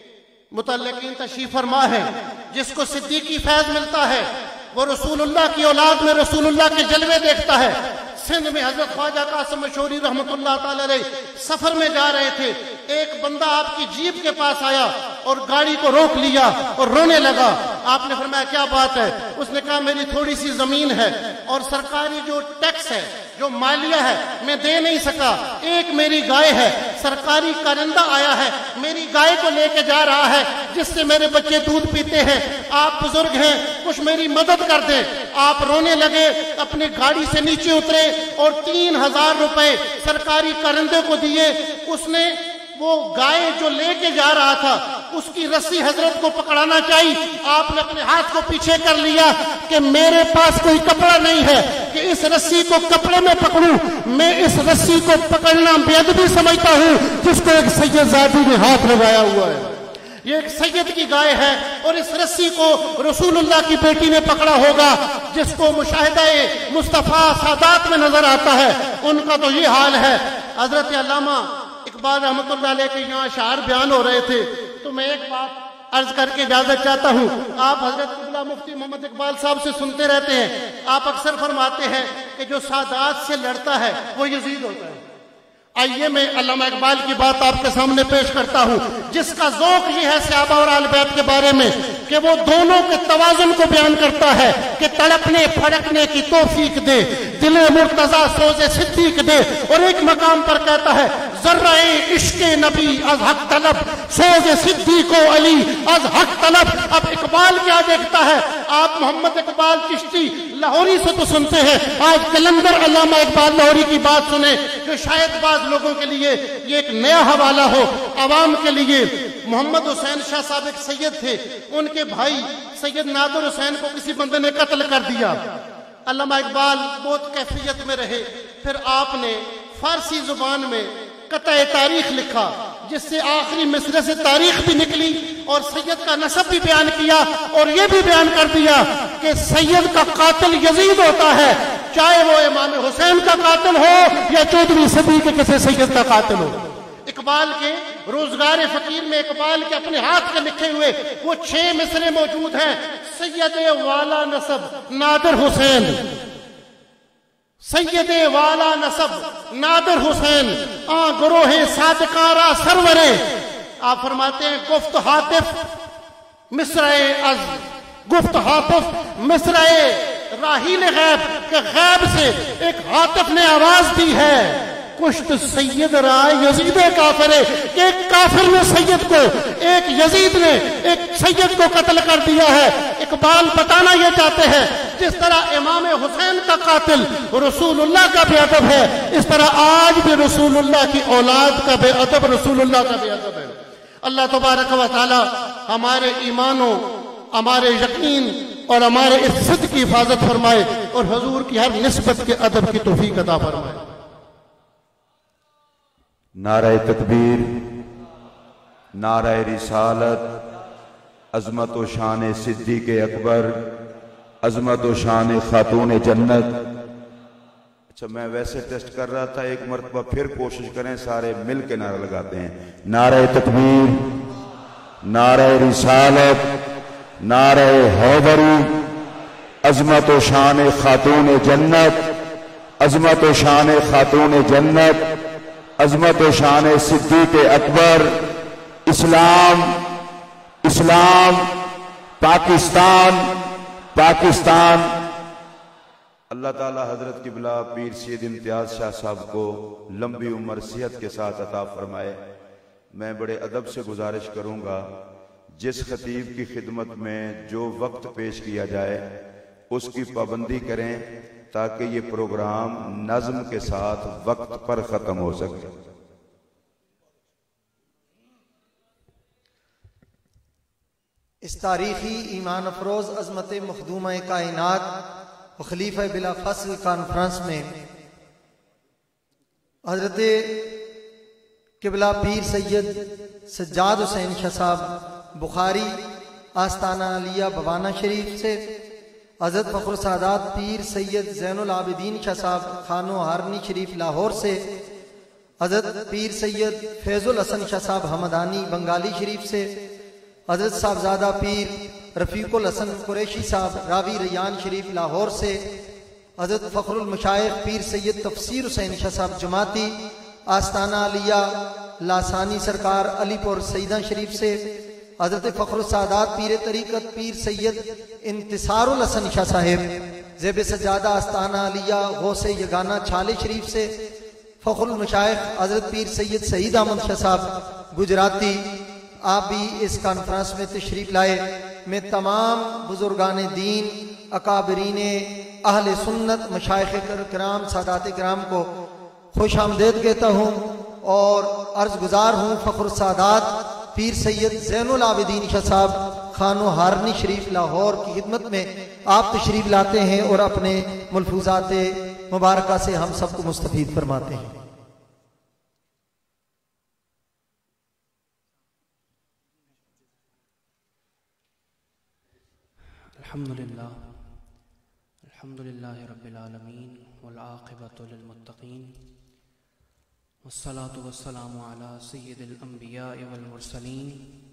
متعلقین تشریف فرما ہے. جس کو صدیقی فیض ملتا ہے وہ رسول اللہ کی اولاد میں رسول اللہ کے جلوے دیکھتا ہے. سندھ میں حضرت خواجہ قاسم مشوری رحمۃ اللہ تعالی علیہ سفر میں جا رہے تھے. ایک بندہ آپ کی جیپ کے پاس آیا اور گاڑی کو روک لیا اور رونے لگا. آپ نے فرمایا کیا بات ہے؟ اس نے کہا میری تھوڑی سی زمین ہے اور سرکاری جو ٹیکس ہے جو مالیہ ہے میں دے نہیں سکا. ایک میری گائے ہے، سرکاری کارندہ آیا ہے میری گائے کو لے کے جا رہا ہے جس سے میرے بچے دودھ پیتے ہیں. آپ بزرگ ہیں کچھ میری مدد کر دیں. آپ رونے لگے، اپنی گاڑی سے نیچے اترے اور 3000 روپے سرکاری کارندے کو دیے. اس نے وہ گائے جو لے کے جا رہا تھا اس کی رسی حضرت کو پکڑانا چاہیے. آپ نے اپنے ہاتھ کو پیچھے کر لیا کہ میرے پاس کوئی کپڑا نہیں ہے کہ اس رسی کو کپڑے میں پکڑوں. میں اس رسی کو پکڑنا بے ادبی سمجھتا ہوں جس کو ایک سید زادی نے ہاتھ لگایا ہوا ہے. یہ ایک سید کی گائے ہے اور اس رسی کو رسول اللہ کی بیٹی نے پکڑا ہوگا جس کو مشاہدہ مصطفیٰ سادات میں نظر آتا ہے. ان کا تو یہ حال ہے. حضرت علامہ اقبال رحمۃ اللہ علیہ کے یہاں اشعار بیان ہو رہے تھے تو میں ایک بات عرض کر کے اجازت چاہتا ہوں. آپ حضرت قبلہ مفتی محمد اقبال صاحب سے سنتے رہتے ہیں. آپ اکثر فرماتے ہیں کہ جو سادات سے لڑتا ہے وہ یزید ہوتا ہے. آئیے میں علامہ اقبال کی بات آپ کے سامنے پیش کرتا ہوں جس کا ذوق یہ ہے صحابہ اور آل بیت کے بارے میں کہ وہ دونوں کے توازن کو بیان کرتا ہے کہ تڑپنے پھڑکنے کی توفیق دے، دل مرتضیٰ سوز صدیق دے. اور ایک مقام پر کہتا ہے ذرہ عشق نبی از حق طلب، سوز صدیق و علی از حق طلب. اب اقبال کیا دیکھتا ہے؟ آپ محمد اقبال چشتی لاہوری سے تو سنتے ہیں، آج کلندر علامہ اقبال لاہوری کی بات سنیں جو شاید بعض لوگوں کے لیے یہ ایک نیا حوالہ ہو. عوام کے لیے محمد حسین شاہ صاحب ایک سید تھے، ان کے بھائی سید نادر حسین کو کسی بندے نے قتل کر دیا. علامہ اقبال بہت کیفیت میں رہے. پھر آپ نے فارسی زبان میں قطع تاریخ لکھا جس سے آخری مصرے سے تاریخ بھی نکلی اور سید کا نسب بھی بیان کیا اور یہ بھی بیان کر دیا کہ سید کا قاتل یزید ہوتا ہے، چاہے وہ امام حسین کا قاتل ہو یا 14ویں صدی کے کسی سید کا قاتل ہو. اقبال کے روزگار فقیر میں اقبال کے اپنے ہاتھ کے لکھے ہوئے وہ 6 مصرے موجود ہیں. سید والا نسب نادر حسین، سید والا نسب نادر حسین، گروہ صادقارہ سرورے. آپ فرماتے ہیں گفت حاطف مصرعے از، گفت حاطف مصرعے راحیل غیب، کہ غیب سے ایک حاطف نے آواز دی ہے کشت سید رائے یزید کافر، کہ ایک کافر نے سید کو، ایک یزید نے ایک سید کو قتل کر دیا ہے. اقبال بتانا یہ چاہتے ہیں جس طرح امام حسین کا قاتل رسول اللہ کا بے ادب ہے، اس طرح آج بھی رسول اللہ کی اولاد کا بے ادب رسول اللہ کا بے ادب ہے. اللہ تبارک و تعالی ہمارے ایمانوں، ہمارے یقین اور ہمارے اس صدق کی حفاظت فرمائے اور حضور کی ہر نسبت کے ادب کی توفیق عطا فرمائے۔ نعرہ تکبیر، نعرہ رسالت، عظمت و شان صدیق اکبر، عظمت و شان خاتون جنت۔ اچھا میں ویسے ٹیسٹ کر رہا تھا، ایک مرتبہ پھر کوشش کریں، سارے مل کے نعرہ لگاتے ہیں۔ نعرہ تکبیر، نعرہ رسالت، نعرہ حیدری، عظمت و شان خاتون جنت، عظمت و شان خاتون جنت، عظمت و شان صدیق اکبر، اسلام، اسلام، پاکستان، پاکستان۔ اللہ تعالی حضرت قبلہ پیر سید امتیاز شاہ صاحب کو لمبی عمر صحت کے ساتھ عطا فرمائے۔ میں بڑے ادب سے گزارش کروں گا، جس خطیب کی خدمت میں جو وقت پیش کیا جائے اس کی پابندی کریں تاکہ یہ پروگرام نظم کے ساتھ وقت پر ختم ہو سکے۔ اس تاریخی ایمان افروز عظمت مخدومہ کائنات و خلیفہ بلا فصل کانفرنس میں حضرت قبلہ پیر سید سجاد حسین شاہ صاحب بخاری آستانہ علیہ بوانہ شریف سے، حضرت فخر سعادات پیر سید زین العابدین شاہ صاحب خانو ہارنی شریف لاہور سے، حضرت پیر سید فیض الحسن شاہ صاحب حمدانی بنگالی شریف سے، حضرت صاحبزادہ پیر رفیق الحسن قریشی صاحب راوی ریان شریف لاہور سے، حضرت فخر المشائخ پیر سید تفسیر حسین شاہ صاحب جماعتی آستانہ علیہ لاسانی سرکار علی پور سیدہ شریف سے، حضرت فخر السعادات پیر طریقت پیر سید انتصار الحسن شاہ صاحب زیب سجادہ آستانہ علیہ غوث یگانہ چھالے شریف سے، فخر المشائخ حضرت پیر سید سعید احمد شاہ صاحب گجراتی، آپ بھی اس کانفرنس میں تشریف لائے۔ میں تمام بزرگان دین، اکابرین اہل سنت، مشائخ کرام، سادات کرام کو خوش آمدید کہتا ہوں اور عرض گزار ہوں فخر السعادات پیر سید زین العابدین شاہ صاحب خانو ہارنی شریف لاہور کی خدمت میں آپ تشریف لاتے ہیں اور اپنے ملفوظات مبارکہ سے ہم سب کو مستفید فرماتے ہیں۔ الحمدللہ رب العالمین والعاقبۃ للمتقین والصلاة والسلام علی سید الانبیاء والمرسلین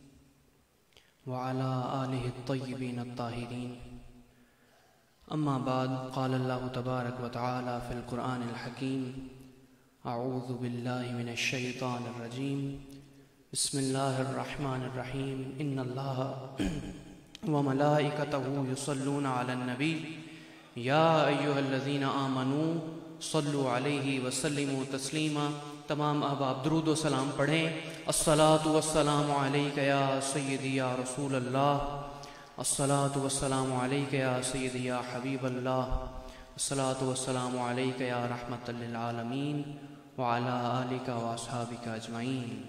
وعلی آلہ الطیبین الطاہرین، اما بعد، قال اللہ تبارک وتعالی فی القرآن الحکیم، اعوذ باللہ من الشیطان الرجیم، بسم اللہ الرحمن الرحیم، ان اللہ وملائکتہ یصلون علی النبی یا ایہا الذین آمنوا صلوا علیہ وسلموا تسلیما۔ تمام احباب درود و سلام پڑھیں۔ الصلاۃ والسلام علیک یا سیدی یا رسول اللہ، الصلاۃ والسلام علیک یا سیدی یا حبیب اللہ، الصلاۃ والسلام علیک یا رحمۃ للعالمین وعلی آلک واصحابک اجمعین۔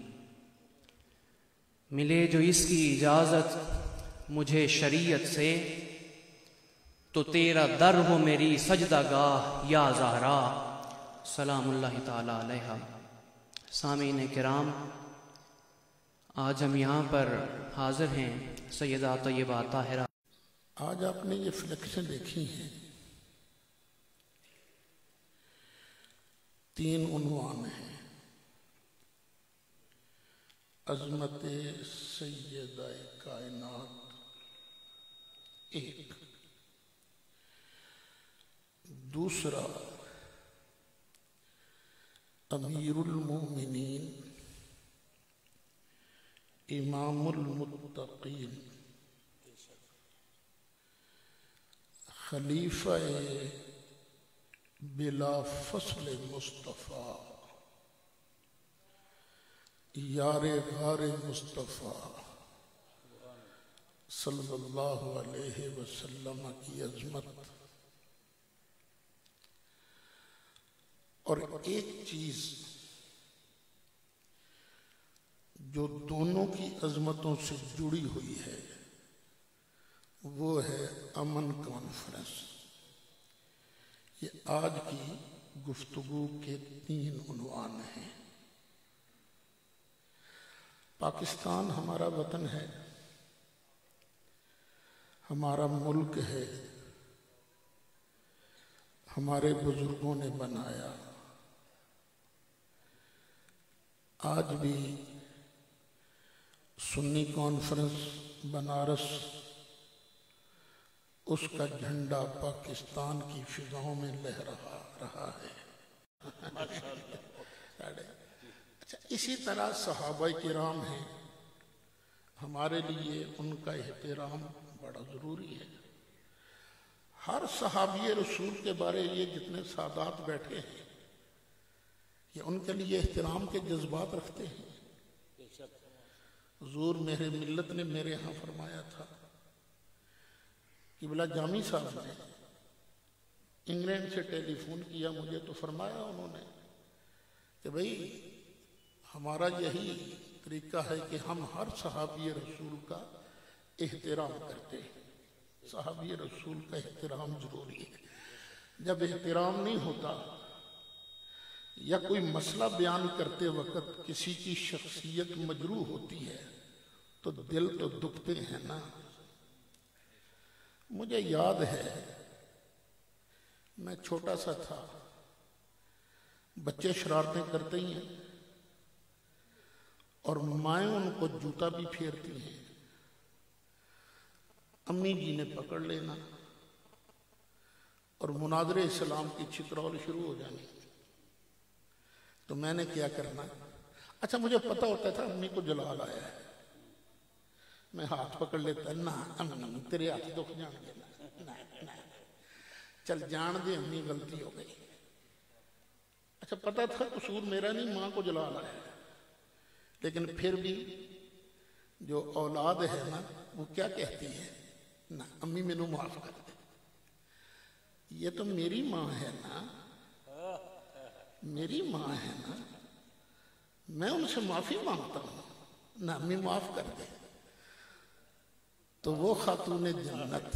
ملے جو اس کی اجازت مجھے شریعت سے، تو تیرا در ہو میری سجدہ گاہ یا زہرا، سلام اللہ تعالی علیہ۔ سامعین کرام، آج ہم یہاں پر حاضر ہیں سیدہ طیبہ طاہرہ۔ آج آپ نے یہ فلیکشن دیکھی ہیں، 3 عنوان ہیں: عظمت سیدہ کائنات 1، دوسرا امیر المومنین امام المتقین خلیفہ بلا فصل مصطفیٰ یار غار مصطفیٰ صلی اللہ علیہ وسلم کی عظمت۔ اور ایک چیز جو دونوں کی عظمتوں سے جڑی ہوئی ہے وہ ہے امن کانفرنس۔ یہ آج کی گفتگو کے 3 عنوان ہیں۔ پاکستان ہمارا وطن ہے، ہمارا ملک ہے، ہمارے بزرگوں نے بنایا۔ آج بھی سنی کانفرنس بنارس، اس کا جھنڈا پاکستان کی فضاؤں میں لہرا رہا ہے۔ اچھا، اسی طرح صحابہ کرام ہیں، ہمارے لیے ان کا احترام بڑا ضروری ہے۔ ہر صحابی رسول کے بارے یہ جتنے سادات بیٹھے ہیں یہ ان کے لیے احترام کے جذبات رکھتے ہیں۔ حضور میرے ملت نے میرے ہاں فرمایا تھا، قبلہ جامی صاحب نے انگلینڈ سے ٹیلی فون کیا مجھے، تو فرمایا انہوں نے کہ بھئی ہمارا یہی طریقہ ہے کہ ہم ہر صحابی رسول کا احترام کرتے ہیں۔ صحابی رسول کا احترام ضروری ہے۔ جب احترام نہیں ہوتا یا کوئی مسئلہ بیان کرتے وقت کسی کی شخصیت مجروح ہوتی ہے تو دل تو دکھتے ہیں نا۔ مجھے یاد ہے میں چھوٹا سا تھا، بچے شرارتیں کرتے ہی ہیں اور مائیں ان کو جوتا بھی پھیرتی ہیں، امی جی نے پکڑ لینا اور مناظرے اسلام کی چترول شروع ہو جانی۔ تو میں نے کیا کرنا، اچھا مجھے پتہ ہوتا تھا امی کو جلال آیا ہے، میں ہاتھ پکڑ لیتا، نہ امی تیرے ہاتھ دکھ جان گے، نہ چل جان دے امی غلطی ہو گئی۔ اچھا پتہ تھا قصور میرا نہیں، ماں کو جلال آیا ہے، لیکن پھر بھی جو اولاد ہے نا وہ کیا کہتی ہے، نہ امی میں معاف کر دے، یہ تو میری ماں ہے نا، میری ماں ہے نا، میں ان سے معافی مانگتا ہوں، نہ امی معاف کر دے۔ تو وہ خاتون جنت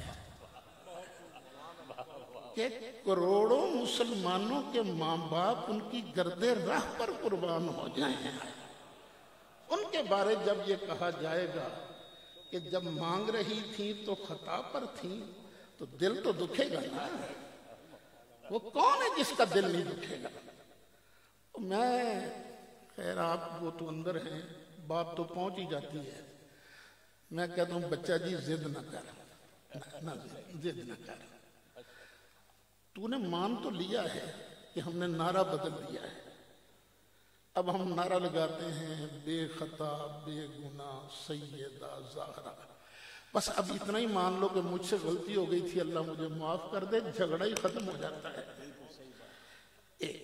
کہ کروڑوں مسلمانوں کے ماں باپ ان کی گرد راہ پر قربان ہو جائیں، ان کے بارے جب یہ کہا جائے گا کہ جب مانگ رہی تھی تو خطا پر تھی، تو دل تو دکھے گا نا۔ وہ کون ہے جس کا دل نہیں دکھے گا؟ میں خیر آپ وہ تو اندر ہیں، بات تو پہنچ ہی جاتی ہے۔ میں کہتا ہوں بچہ جی ضد نہ کر، ضد نہ کر، تو نے مان تو لیا ہے کہ ہم نے نعرہ بدل دیا ہے، اب ہم نعرہ لگاتے ہیں بے خطا بے گناہ سیدہ زہرا، بس اب اتنا ہی مان لو کہ مجھ سے غلطی ہو گئی تھی، اللہ مجھے معاف کر دے، جھگڑا ہی ختم ہو جاتا ہے۔ ایک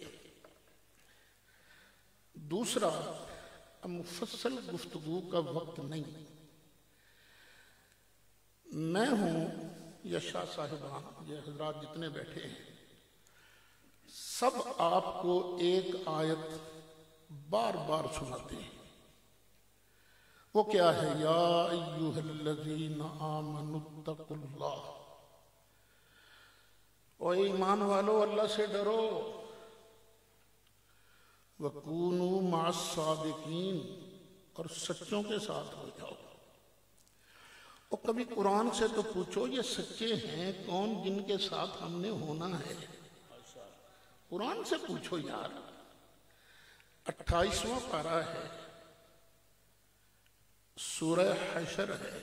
دوسرا، مفصل گفتگو کا وقت نہیں، میں ہوں یا شاہ صاحبان، یہ حضرات جتنے بیٹھے ہیں، سب آپ کو ایک آیت بار بار سناتے ہیں۔ وہ کیا ہے؟ یا ایھا الذین آمنوا اتقوا اللہ، او ایمان والو اللہ سے ڈرو، وکونوا مع الصادقین، اور سچوں کے ساتھ ہو جاؤ۔ اور کبھی قرآن سے تو پوچھو یہ سچے ہیں کون جن کے ساتھ ہم نے ہونا ہے، قرآن سے پوچھو یار۔ 28واں پارہ ہے، سورہ حشر ہے،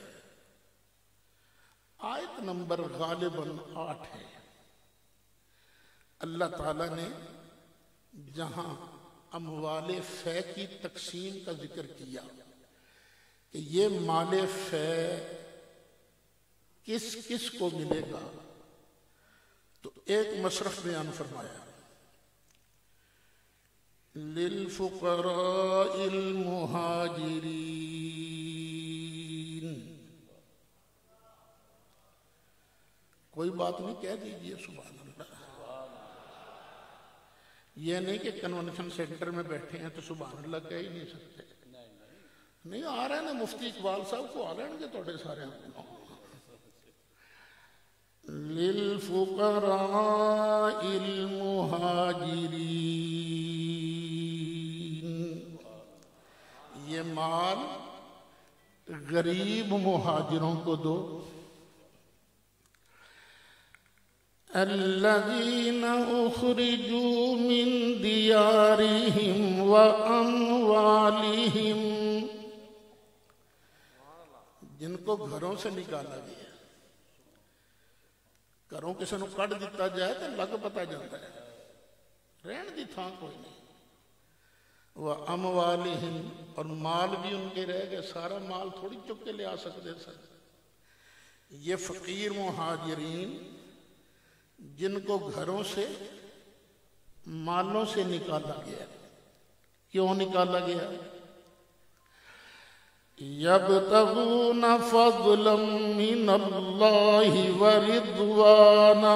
آیت نمبر غالباً 8 ہے۔ اللہ تعالیٰ نے جہاں اموال فے کی تقسیم کا ذکر کیا کہ یہ مال فے کس کس کو ملے گا، تو ایک مصرف بیان فرمایا، للفقراء المہاجرین، کوئی بات نہیں کہہ دیجئے سبحان اللہ۔ یہ نہیں کہ کنونشن سینٹر میں بیٹھے ہیں تو سبحان اللہ کہہ ہی نہیں سکتے، نہیں آ رہے ہیں مفتی اقبال صاحب کو آ رہے ہیں توڑے سارے للفقراء المہاجرین، یہ مال غریب مہاجروں کو دو، الذین اخرجوا من دیارہم واموالہم، جن کو گھروں سے نکالا گیا۔ گھروں کسی نو کٹ دیتا جائے تو لگ پتا جاتا ہے، رہن دی تھان کوئی نہیں۔ واموالہم، اور مال بھی ان کے رہ گئے، سارا مال تھوڑی چک کے لے آ سکتے سر۔ یہ فقیر مہاجرین جن کو گھروں سے مالوں سے نکالا گیا، کیوں نکالا گیا؟ یبتغون فضلا من اللہ ورضوانا،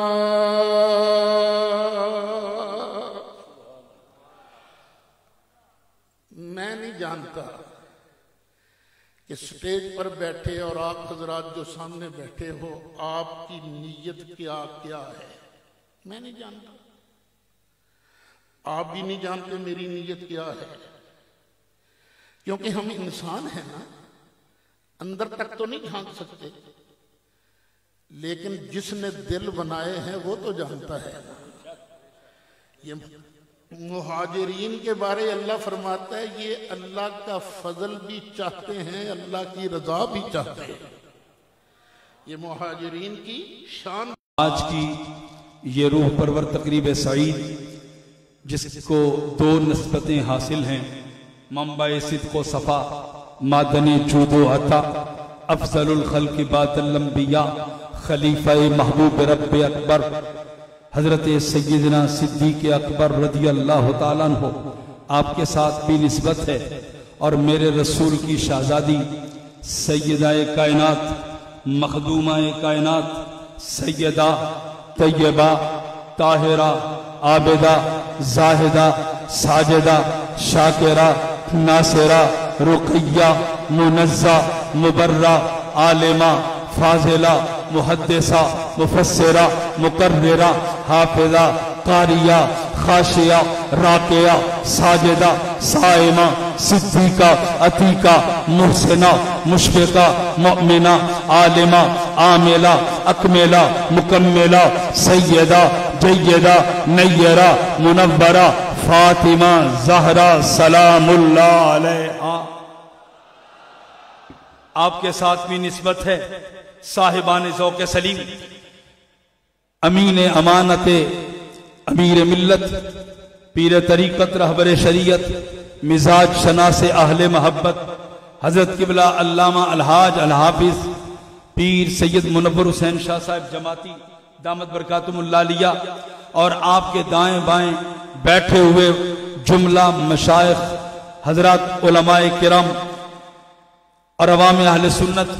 میں نہیں جانتا کہ سٹیج پر بیٹھے اور آپ حضرات جو سامنے بیٹھے ہو آپ کی نیت کیا ہے، میں نہیں جانتا، آپ بھی نہیں جانتے میری نیت کیا ہے، کیونکہ ہم انسان ہیں نا، اندر تک تو نہیں جھانک سکتے، لیکن جس نے دل بنائے ہیں وہ تو جانتا ہے۔ یہ مہاجرین کے بارے اللہ فرماتا ہے یہ اللہ کا فضل بھی چاہتے ہیں، اللہ کی رضا بھی چاہتے ہیں۔ یہ مہاجرین کی شان۔ آج کی یہ روح پرور تقریب سعید جس کو دو نسبتیں حاصل ہیں، منبع صدق و صفا، معدن جود و عطا، افضل الخلق بعد الانبیاء، خلیفہ محبوب رب اکبر حضرت سیدنا صدیق اکبر رضی اللہ تعالیٰ عنہ، آپ کے ساتھ بھی نسبت ہے، اور میرے رسول کی شہزادی سیدہ کائنات، مخدومہ کائنات، سیدہ طیبہ طاہرہ عابدہ زاہدہ ساجدہ شاکرہ ناصرہ رقیہ منزہ مبرہ عالمہ فاضلہ محدثہ مفسرہ مقررہ حافظہ قاریہ خاشعہ راکعہ ساجدہ صائمہ صدیقہ عتیقہ محسنہ مشفقہ مؤمنہ عالمہ عاملہ اکملہ مکملہ سیدہ جیدہ نیرہ منورہ فاطمہ زہرہ سلام اللہ علیہا۔ آپ کے ساتھ بھی نسبت ہے، صاحبان ذوق سلیم، امین امانت، امیر ملت، پیر طریقت، رہبر شریعت، مزاج شناس اہل محبت، حضرت قبلہ علامہ الحاج الحافظ پیر سید منور حسین شاہ صاحب جماعتی دامت برکاتم اللہ علیہ، اور آپ کے دائیں بائیں بیٹھے ہوئے جملہ مشائخ حضرات علماء کرام اور عوام اہل سنت،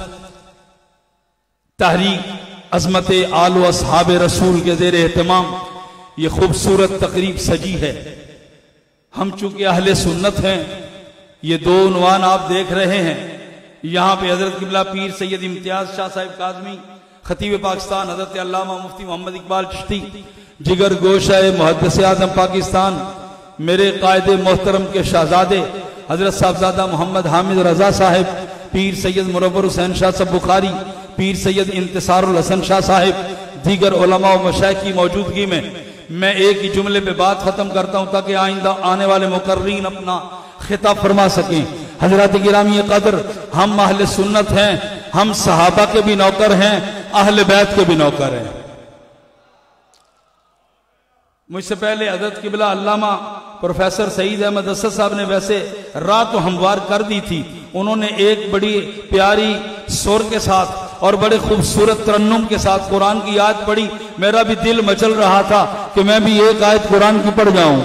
تحریک عظمت آل و اصحاب رسول کے زیر اہتمام یہ خوبصورت تقریب سجی ہے۔ ہم چونکہ اہل سنت ہیں، یہ دو عنوان آپ دیکھ رہے ہیں، یہاں پہ حضرت قبلہ پیر سید امتیاز شاہ صاحب کاظمی خطیب پاکستان، حضرت علامہ مفتی محمد اقبال چشتی جگر گوشہ محدث اعظم پاکستان، میرے قائد محترم کے شہزادے حضرت صاحبزادہ محمد حامد رضا صاحب، پیر سید منور حسین شاہ صاحب بخاری، پیر سید انتصار الحسن شاہ صاحب، دیگر علماء و مشائخ کی موجودگی میں میں ایک ہی جملے پہ بات ختم کرتا ہوں تاکہ آئندہ آنے والے مقررین اپنا خطاب فرما سکیں۔ حضرات گرامی قدر، ہم اہل سنت ہیں، ہم صحابہ کے بھی نوکر ہیں، اہل بیت کے بھی نوکر ہیں۔ مجھ سے پہلے حضرت قبلہ علامہ پروفیسر سعید احمد اسد صاحب نے ویسے راہ تو ہموار کر دی تھی، انہوں نے ایک بڑی پیاری سور کے ساتھ اور بڑے خوبصورت ترنم کے ساتھ قرآن کی آیت پڑھی، میرا بھی دل مچل رہا تھا کہ میں بھی ایک آیت قرآن کی پڑھ جاؤں۔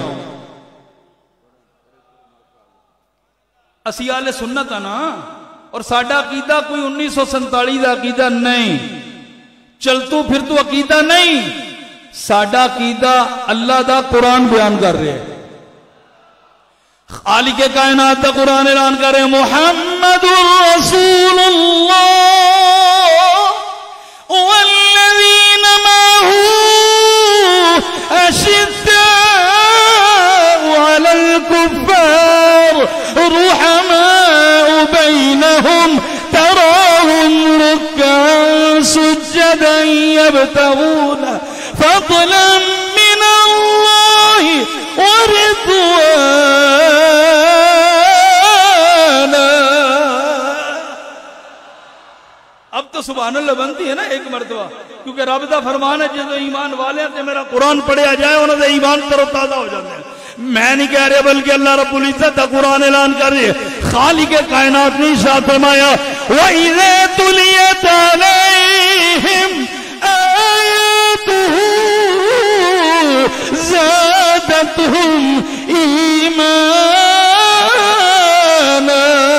اسی اہل سنت ہے نا، اور ساڈا عقیدہ کوئی 1947 دا عقیدہ نہیں، چلتو پھر تو عقیدہ نہیں، ساڈا عقیدہ اللہ دا قرآن بیان کر رہے ہیں، خالق کائنات دا قرآن اعلان کر رہے ہیں، محمد محمد رسول اللہ والذین معه أشداء على الكفار رحماء بينهم تراهم ركعا سجدا يبتغون فضلا من الله ورضوانا. اب تو سبحان اللہ بنتی ہے نا ایک مرتبہ, کیونکہ رب دا فرمان ہے جدو ایمان والے تے میرا قرآن پڑھیا جائے انہوں نے ایمان تر و تازہ ہو جاتے ہیں. میں نہیں کہہ رہے بلکہ اللہ رب العزت دا قرآن اعلان کر رہی ہے. خالق کائنات نے ارشاد فرمایا وَإِذَا تُلِيَتْ عَلَيْهِمْ آيَاتُهُ زَادَتْهُمْ إِيمَانًا.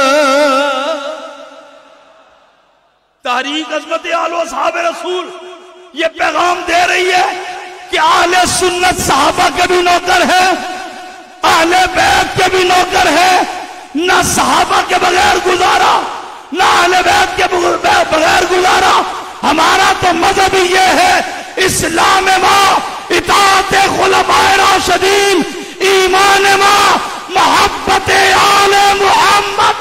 تحریک عظمت آل و اصحاب رسول یہ پیغام دے رہی ہے کہ اہل سنت صحابہ کے بھی نوکر ہے, اہل بیت کے بھی نوکر ہے. نہ صحابہ کے بغیر گزارا نہ اہل بیت کے بغیر گزارا. ہمارا تو مذہب ہی یہ ہے اسلام ماں اطاعت خلفائے راشدین, ایمان ماں محبت آل محمد.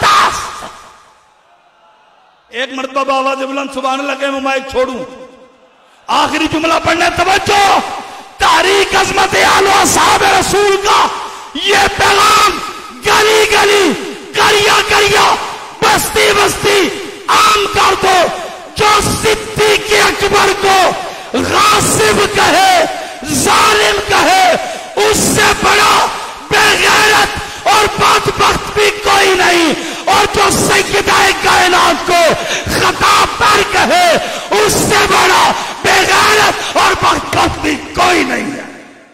ایک مرتبہ آواز بلند سبحان اللہ کہ میں مائک چھوڑوں. آخری جملہ پڑھنے توجہ. تحریک عظمت آل و اصحاب رسول کا یہ پیغام گلی گلی کریا کریا بستی بستی عام کر دو. جو صدیق اکبر کو غاصب کہے ظالم کہے اس سے بڑا بے غیرت اور بدبخت بھی کوئی نہیں, اور جو سیدہ کائنات کو خطا پر کہے اس سے بڑا بے غیرت اور بدبخت بھی کوئی نہیں ہے.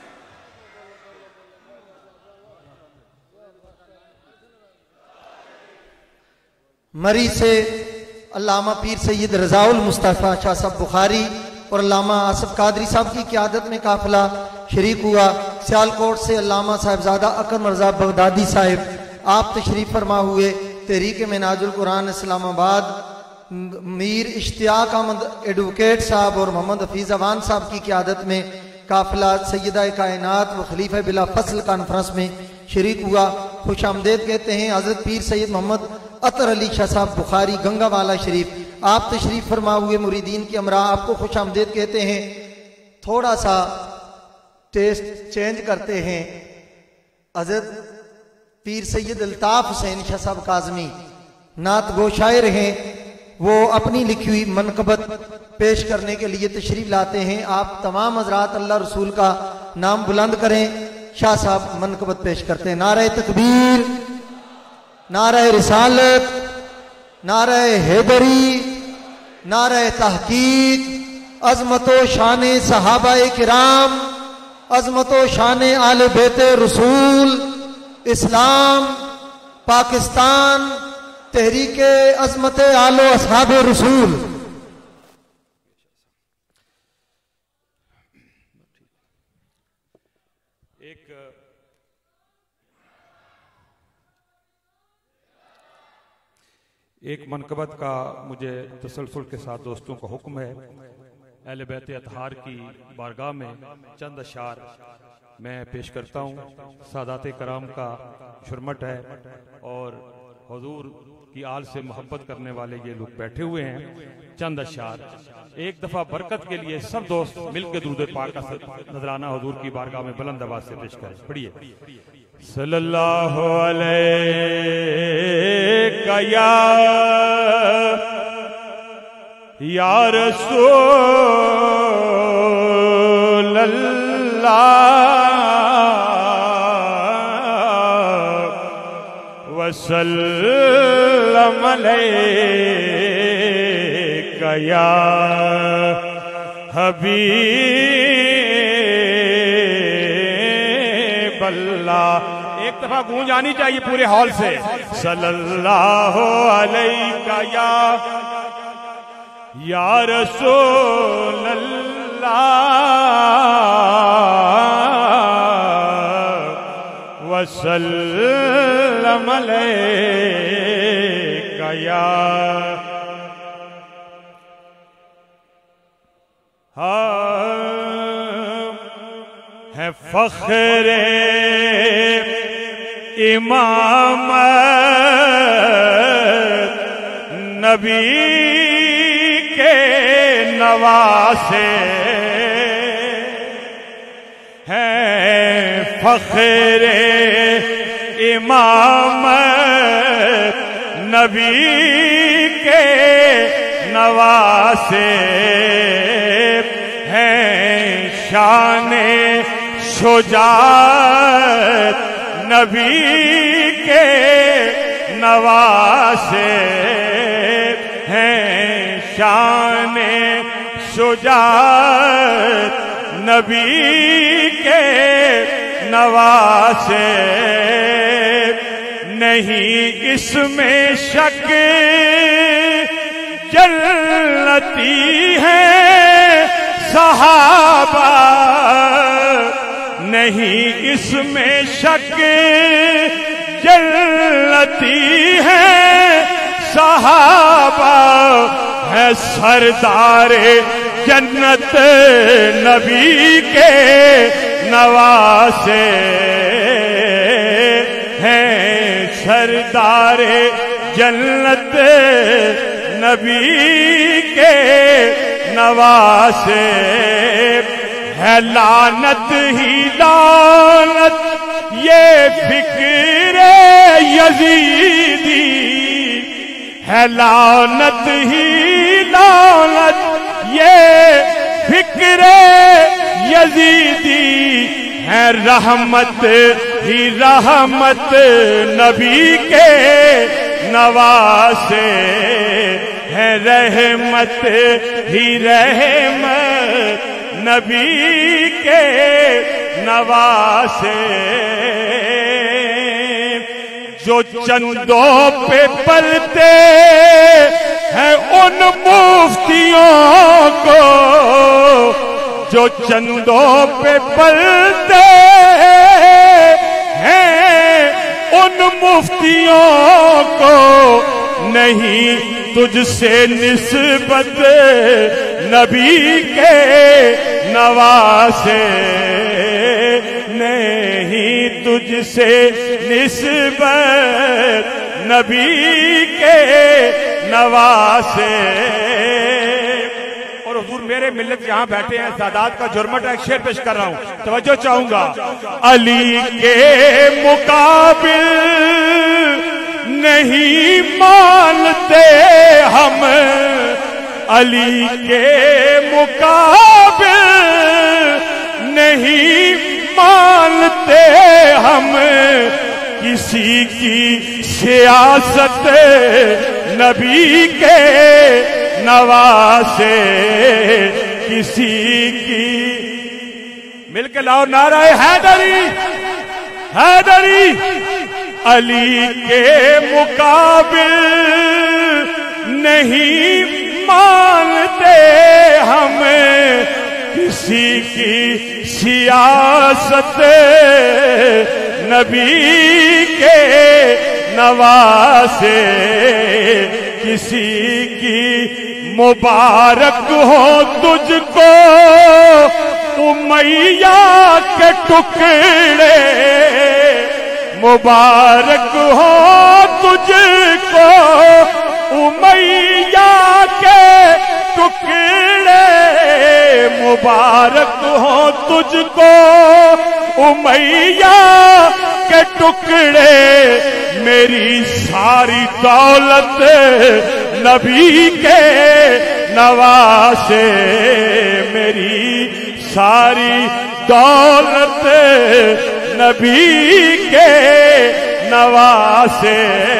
مری سے علامہ پیر سید رضا المصطفیٰ شاہ صاحب بخاری اور علامہ آصف قادری صاحب کی قیادت میں قافلہ شریک ہوا. سیالکوٹ سے علامہ صاحبزادہ اکرم رضا بغدادی صاحب آپ تشریف فرما ہوئے. تحریک منہاج القرآن اسلام آباد میر اشتیاق احمد ایڈوکیٹ صاحب اور محمد حفیظ اوان صاحب کی قیادت میں قافلہ سیدہ کائنات و خلیفہ بلا فصل کانفرنس میں شریک ہوا. خوش آمدید کہتے ہیں حضرت پیر سید محمد عطر علی شاہ صاحب بخاری گنگا والا شریف آپ تشریف فرما ہوئے. مریدین کی امراء آپ کو خوش آمدید کہتے ہیں. تھوڑا سا ٹیسٹ چینج کرتے ہیں. حضرت پیر سید الطاف حسین شاہ صاحب کاظمی نعت گو شاعر ہیں, وہ اپنی لکھی ہوئی منقبت پیش کرنے کے لیے تشریف لاتے ہیں. آپ تمام حضرات اللہ رسول کا نام بلند کریں. شاہ صاحب منقبت پیش کرتے ہیں. نعرہ تکبیر, نعرہ رسالت, نعرہ حیدری, نعرہ تحقیق. عظمت و شان صحابہ کرام, عظمت و شان آل بیت رسول, اسلام, پاکستان, تحریک عظمت آل و اصحاب رسول. ایک منقبت کا مجھے تسلسل کے ساتھ دوستوں کا حکم ہے. اہل بیت اطہار کی بارگاہ میں چند اشعار میں پیش کرتا ہوں. سادات کرام کا شرمٹ ہے اور حضور کی آل سے محبت کرنے والے یہ لوگ بیٹھے ہوئے ہیں. چند اشعار ایک دفعہ برکت کے لیے سب دوست مل کے درود پاک کا نذرانہ حضور کی بارگاہ میں بلند آواز سے پیش کریں. پڑھیے. صلی اللہ علیہ یا رسول اللہ وسلم علیک یا حبیب اللہ. ایک دفعہ گونج آنی چاہیے پورے ہال سے. صلی اللہ علیہ یا رسول اللہ وسلم علیک आया है फख्रे इमामत नबी के नवासे हैं फख्रे इमामत नबी के नवासे हैं शाने शुजाअत नबी के नवासे हैं शाने शुजाअत नबी के नवासे नहीं इसमें शक जन्नती है सहाबा नहीं इसमें शक जन्नती है सहाबा है सरदारे जन्नत नबी के नवासे हैं सरदारे जन्नत नबी के नवासे है लानत ही लानत ये फिक्रे यजीदी है लानत ही लानत ये फिक्रे यजीदी है रहमत ही रहमत नबी के नवासे है रहमत ही रहमत नबी के नवासे जो चंदों पे पलते हैं उन मुफ्तियों को जो चंदों पे पलते हैं उन मुफ्तियों को नहीं तुझसे निस्बत नबी के नवासे नहीं तुझसे निस्बत नबी के नवासे। और हुजूर मेरे मिल्लत यहाँ बैठे हैं, सादात का जुर्मट एक शेर पेश कर रहा हूँ, तवज्जो चाहूंगा। अली के मुकाबिल नहीं मानते हम, अली के मुकाबिल नहीं मानते हम किसी की सियासत नबी के नवासे किसी की। मिलके लाओ नाराए हैदरी हैदरी। अली के मुकाबिल नहीं मानते हम किसी की सियासत नबी के नवासे किसी की। मुबारक हो तुझको उमैया के टुकड़े, मुबारक हो तुझको उमैया के टुकड़े, मुबारक हो तुझको उमैया के टुकड़े। मेरी सारी दौलत नबी के नवासे, मेरी सारी दौलत नबी के नवासे।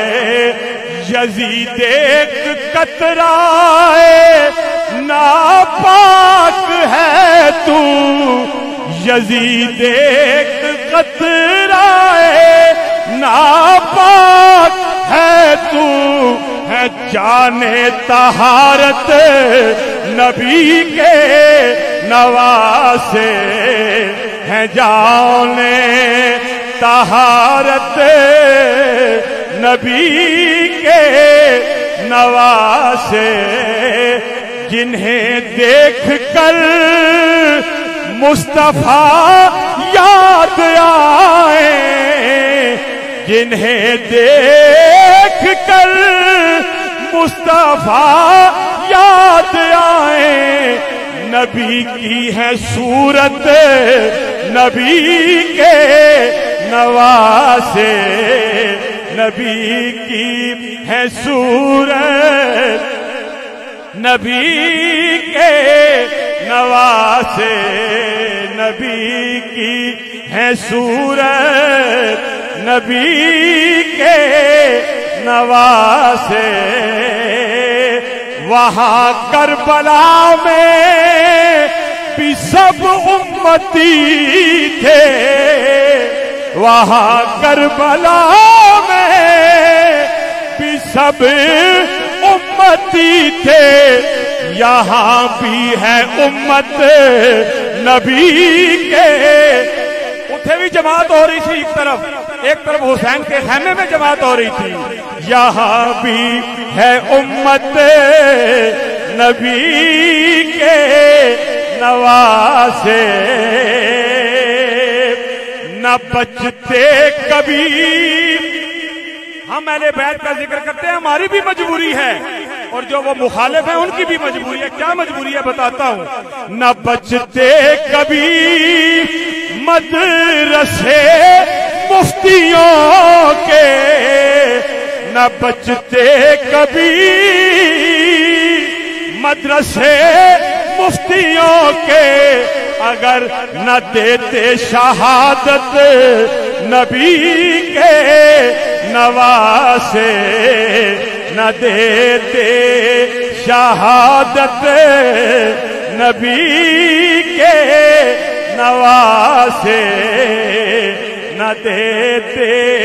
यजीद एक कतराए नापाक है तू, यजीद एक कतराए नापाक है तू, है जाने तहारत नबी के नवासे, है जाने तहारत नबी के نواسے جنہیں دیکھ کر مصطفیٰ یاد آئے، جنہیں دیکھ کر مصطفیٰ یاد آئے، نبی کی ہے صورت نبی کے نواسے، نبی کی ہے صورت نبی کے نواسے، نبی کی ہے صورت نبی کے نواسے۔ وہاں کربلا میں بھی سب امتی تھے، وہاں کربلا میں بھی سب امتی تھے، یہاں بھی ہے امت نبی کے۔ اتھے بھی جماعت ہو رہی تھی، ایک طرف حسین کے خیمے میں جماعت ہو رہی تھی، یہاں بھی ہے امت نبی کے نواسے۔ نہ بچتے کبھی، ہم اہل بیت کا ذکر کرتے ہیں، ہماری بھی مجبوری ہے، اور جو وہ مخالف ہیں ان کی بھی مجبوری ہے۔ کیا مجبوری ہے بتاتا ہوں۔ نہ بچتے کبھی مدرسے مفتیوں کے، نہ بچتے کبھی مدرسے مفتیوں کے، اگر نہ دیتے شہادت نبی کے نواسے، نہ دیتے شہادت نبی کے نواسے، نہ دیتے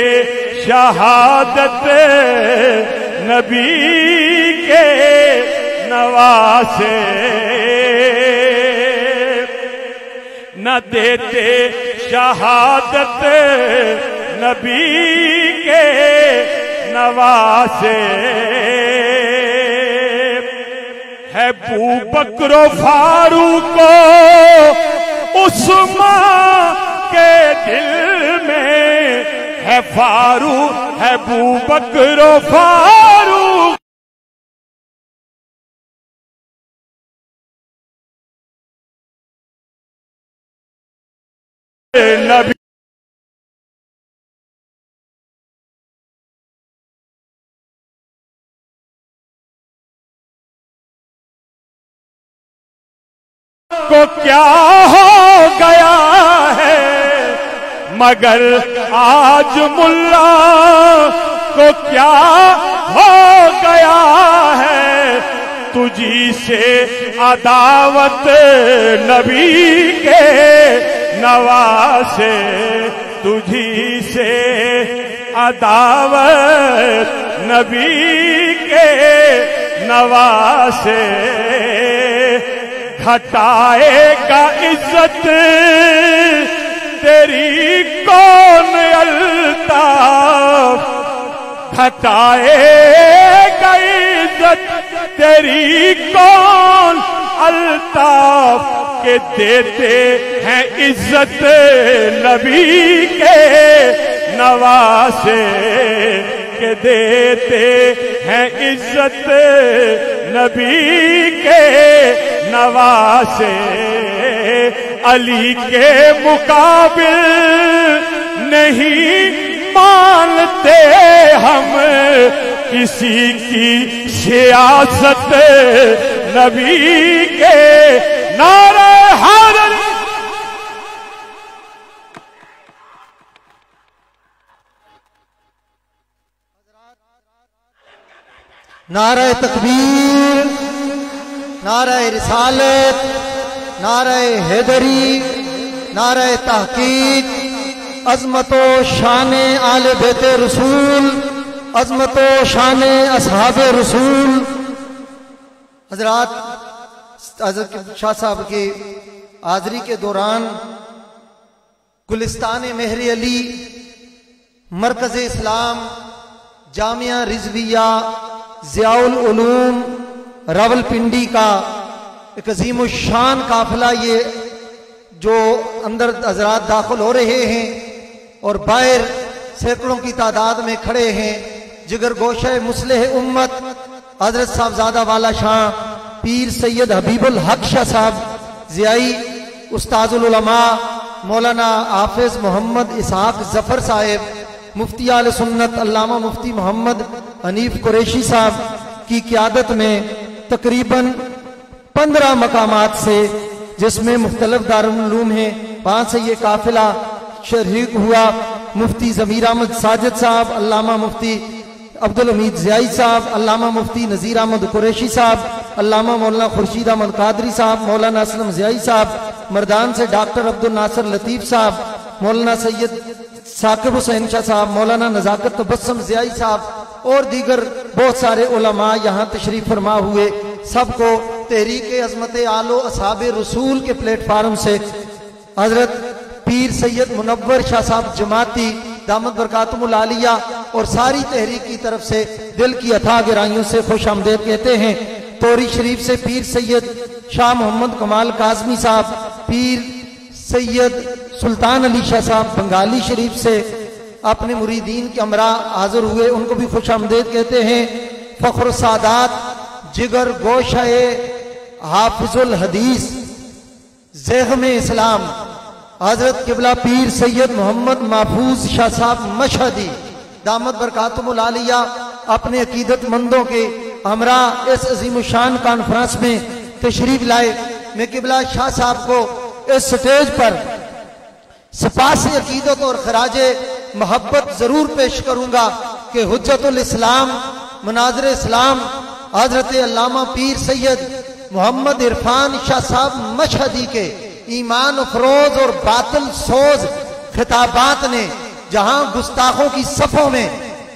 شہادت نبی کے نواسے، نہ دیتے شہادت نبی کے نواسے۔ ہے ابوبکر و فاروق عثمان کے دل میں، ہے فاروق، ہے ابوبکر و فاروق نبی کو کیا ہو گیا ہے، مگر آج ملا کو کیا ہو گیا ہے، تجھی سے عداوت نبی کے نواسے، تجھی سے عداوت نبی کے نواسے۔ گھٹائے گا عزت تیری کون الطاف، گھٹائے گا عزت تیری کون الطاف، کہ دیتے ہیں عزت نبی کے نواسے، کہ دیتے ہیں عزت نبی کے نواسے۔ علی کے مقابل نہیں مانتے ہم کسی کی سیاست نبی کے نعرہ حیدر۔ نعرہ تکبیر، نعرہ رسالت، نعرہ حیدری، نعرہ تحقیق، عظمت و شان آل بیت رسول، عظمت و شان اصحاب رسول۔ حضرات، حضرت شاہ صاحب کی حاضری کے دوران گلستان مہر علی، مرکز اسلام، جامعہ رضویہ، ज़ियाउल उलूम रावलपिंडी का एक अजीम शान काफिला, ये जो अंदर हजरात दाखिल हो रहे हैं और बाहर सैकड़ों की तादाद में खड़े हैं, जिगर गोशे मुस्लिह उम्मत हजरत साहबजादा वाला शाह पीर सैयद हबीबुल हक शाह साहब ज़ियाई, उस्ताजुल उलमा मौलाना हाफिज मोहम्मद इसहाक जफर साहिब, मुफ्ती आले सुन्नत अल्लामा मुफ्ती मोहम्मद हनीफ कुरैशी साहब की क़ियादत में तकरीबन 15 मकामात से, जिसमें मुख्तलिफ दारुल उलूम हैं, वहाँ से ये काफिला शरीक हुआ। मुफ्ती ज़मीर अहमद साजिद साहब, अल्लामा मुफ्ती अब्दुल हमीद ज़ियाई साहब, अल्लामा मुफ्ती नज़ीर अहमद कुरैशी साहब, अल्लामा मौलाना खुर्शीद अहमद कादरी साहब, मौलाना असलम ज़ियाई साहब, मर्दान से डॉक्टर अब्दुल नासिर लतीफ़ साहब, मौलाना सैयद साकिब हुसैन शाह साहब, मौलाना नज़ाकत तबस्सुम ज़ियाई साहब और दीगर बहुत सारे उलमा यहाँ तशरीफ फरमा हुए। सबको तहरीक अज़मत आलो असहाबे रसूल के प्लेटफार्म से हजरत पीर सैयद मुनव्वर शाह साहब जमाती दामद बरकातुहुल आलिया और सारी तहरीक की तरफ से दिल की अथाह गहराइयों से खुश आमदेद कहते हैं। तोरी शरीफ से पीर सैयद शाह मोहम्मद कमाल काज़मी साहब, पीर सैयद सुल्तान अली शाह साहब बंगाली शरीफ से अपने मुरीदीन के हमरा हाजिर हुए, उनको भी खुश आमदेद कहते हैं। फख्र सादात जिगर गोशाए हाफिजुल हदीस ज़ेग़म इस्लाम हजरत किबला पीर सैयद मोहम्मद महफूज शाह साहब मशहदी दामद बरकातुहुल आलिया अपने अकीदतमंदों के हमरा इस अजीम शान कॉन्फ्रेंस में तशरीफ लाए। मैं किबला शाह साहब को इस स्टेज पर सपास अकीदत और खराजे मोहब्बत जरूर पेश करूंगा कि हुज्जतुल इस्लाम मुनाज़िर इस्लाम हजरत अल्लामा पीर सैयद मोहम्मद इरफान शाह साहब मशहदी के ईमान अफरोज और बातिल सोज खिताबात ने जहां गुस्ताखों की सफों में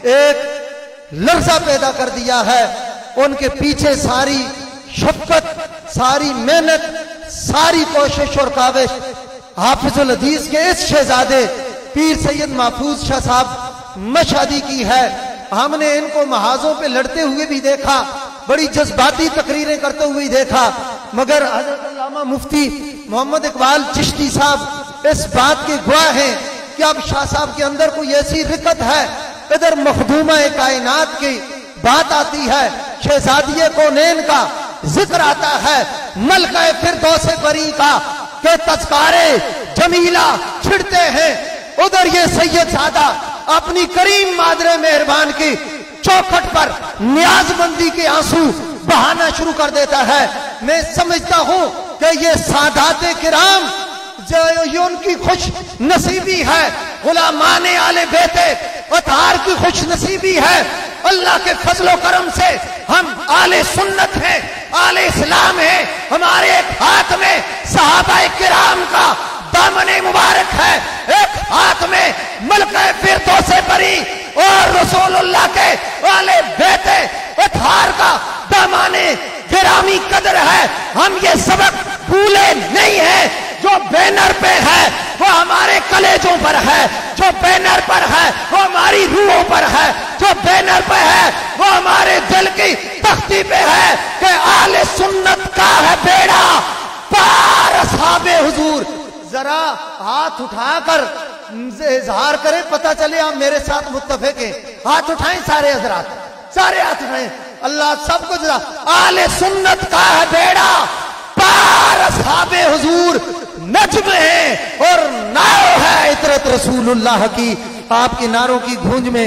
एक लर्जा पैदा कर दिया है, उनके पीछे सारी शफकत, सारी मेहनत, सारी कोशिश और काविश हाफिजुल हदीस के इस शहजादे पीर सैयद महफूज शाह साहब मशहदी की है। हमने इनको महाजों पे लड़ते हुए भी देखा, बड़ी जज्बाती तकरीरें करते हुए देखा, मगर हजरत अल्लामा मुफ्ती मोहम्मद इकबाल चिश्ती साहब इस बात के गवाह हैं कि अब शाह साहब के अंदर कोई ऐसी रिकत है, इधर मखदूमा कायनात की बात आती है, शहजादिये कौनैन का जिक्र आता है, मलका फिरदौस बरी का के तज़कारे जमीला छिड़ते हैं, उधर ये सैयद सादा अपनी करीम मादरे मेहरबान की चौखट पर नियाजमंदी के आंसू बहाना शुरू कर देता है। मैं समझता हूं कि ये सादाते किराम ये उनकी खुश नसीबी है, गुलामाने आले बेटे अतार की खुश नसीबी है। अल्लाह के फजलो करम से हम आले सुन्नत हैं, आले इस्लाम हैं, हमारे एक हाथ में सहाबाए किराम का दामने मुबारक है, एक हाथ में मलका फिरदौस बरी और रसूलुल्लाह के वाले बेटे अतार का दामने गिरामी कदर है। हम ये सबक भूले नहीं है, जो बैनर पे है वो हमारे कलेजों पर है, जो बैनर पर है वो हमारी रूहों पर है, जो बैनर पे है वो हमारे दिल की तख्ती पे है कि आले सुन्नत का है बेड़ा पार असहाबे हुजूर। जरा हाथ उठाकर इजहार करें, पता चले आप मेरे साथ मुत्तफिक हैं। हाथ उठाएं सारे हजरात, सारे हाथ उठाएं। अल्लाह सबको जरा आले सुन्नत का है बेड़ा पार असहाबे हुजूर नज्म है और नारो है इतरत रसूलुल्लाह की। आपके नारों की गूंज में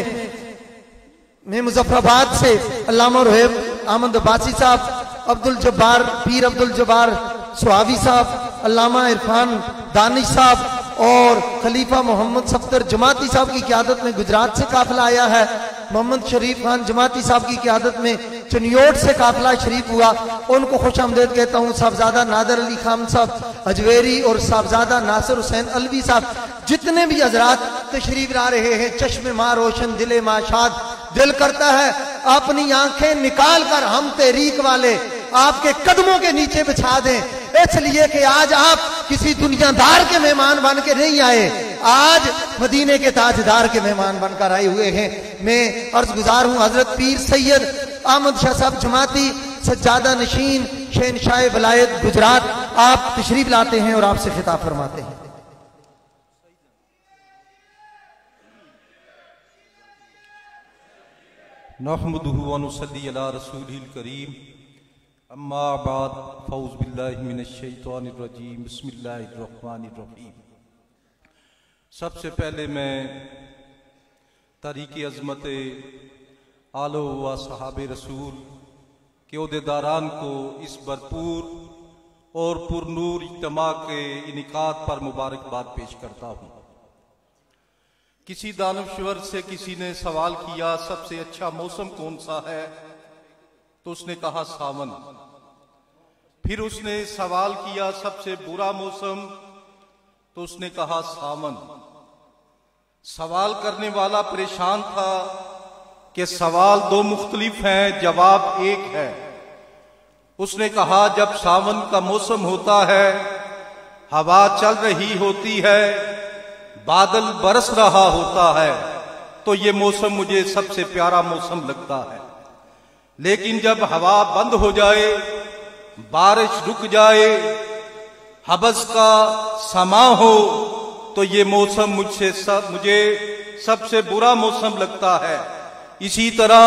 मैं मुजफ्फराबाद से अल्लामा रुहैब अहमद अब्बासी साहब, अब्दुल जब्बार पीर अब्दुल जब्बार सुहावी साहब, अल्लामा इरफान दानिश साहब और खलीफा मोहम्मद सफ्तर जमाती साहब की क़ियादत में गुजरात से काफिला आया है। मोहम्मद शरीफ खान जमाती साहब की क़ियादत में चनियोट से काफिला शरीफ हुआ, उनको खुश आमदेद कहता हूँ। साहबजादा नादर अली खान साहब अजवेरी और साहबजादा नासिर हुसैन अलवी साहब, जितने भी हजरात तशरीफ ला रहे हैं, चश्मे माँ रोशन दिले माशाद। दिल करता है अपनी आंखें निकाल कर हम तहरीक वाले आपके कदमों के नीचे बिछा दें, इसलिए कि आज आप किसी दुनियादार के मेहमान बन के नहीं आए, आज मदीने के ताजदार के मेहमान बनकर आए हुए हैं। मैं अर्ज गुजार हूं हजरत पीर सैयद احمد شاہ صاحب جماعتی سجادہ نشین شہنشاہ ولایت گجرات، آپ تشریف لاتے ہیں اور آپ سے خطاب فرماتے ہیں۔ نحمدہ ونصلی علی رسولہ الکریم، اما بعد، فاعوذ باللہ من الشیطان الرجیم، بسم اللہ الرحمن الرحیم۔ سب سے پہلے میں تاریخ عظمت آل و صحاب رسول کے عہدیداران کو اس بھرپور اور پر نور اجتماع کے انعقاد پر مبارکباد پیش کرتا ہوں۔ کسی دانشور سے کسی نے سوال کیا سب سے اچھا موسم کون سا ہے، تو اس نے کہا ساون۔ پھر اس نے سوال کیا سب سے برا موسم، تو اس نے کہا ساون۔ سوال کرنے والا پریشان تھا کہ سوال دو مختلف ہیں، جواب ایک ہے۔ اس نے کہا جب ساون کا موسم ہوتا ہے، ہوا چل رہی ہوتی ہے، بادل برس رہا ہوتا ہے، تو یہ موسم مجھے سب سے پیارا موسم لگتا ہے۔ لیکن جب ہوا بند ہو جائے، بارش رک جائے، حبس کا سما ہو، تو یہ موسم مجھے سب سے برا موسم لگتا ہے۔ اسی طرح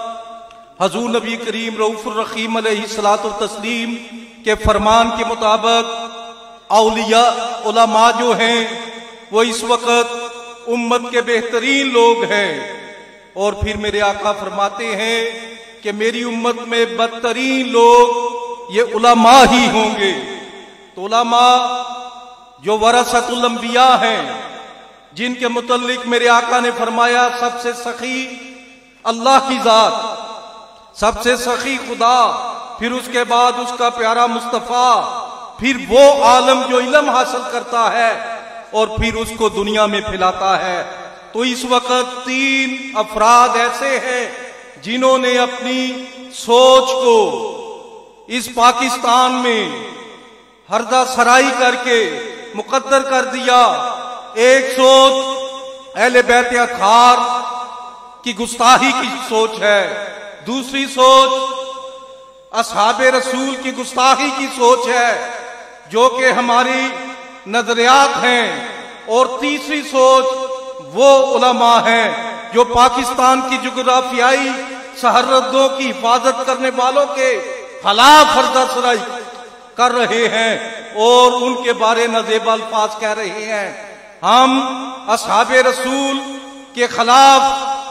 حضور نبی کریم رؤوف الرحیم علیہ الصلوۃ والتسلیم کے فرمان کے مطابق اولیاء علماء جو ہیں وہ اس وقت امت کے بہترین لوگ ہیں، اور پھر میرے آقا فرماتے ہیں کہ میری امت میں بدترین لوگ یہ علماء ہی ہوں گے۔ تو علماء جو ورثۃ الانبیاء ہیں، جن کے متعلق میرے آقا نے فرمایا سب سے سخی اللہ کی ذات، سب سے سخی خدا، پھر اس کے بعد اس کا پیارا مصطفیٰ، پھر وہ عالم جو علم حاصل کرتا ہے اور پھر اس کو دنیا میں پھیلاتا ہے۔ تو اس وقت تین افراد ایسے ہیں جنہوں نے اپنی سوچ کو اس پاکستان میں ہردہ سرائی کر کے مقدر کر دیا۔ ایک سوچ اہل بیت اطہار کی گستاخی کی سوچ ہے، دوسری سوچ اصحاب رسول کی گستاخی کی سوچ ہے جو کہ ہماری نظریات ہیں، اور تیسری سوچ وہ علماء ہیں جو پاکستان کی جغرافیائی سرحدوں کی حفاظت کرنے والوں کے خلاف ہردہ سرائی کر رہے ہیں اور ان کے بارے نازیبا الفاظ کہہ رہے ہیں۔ ہم اصحاب رسول کے خلاف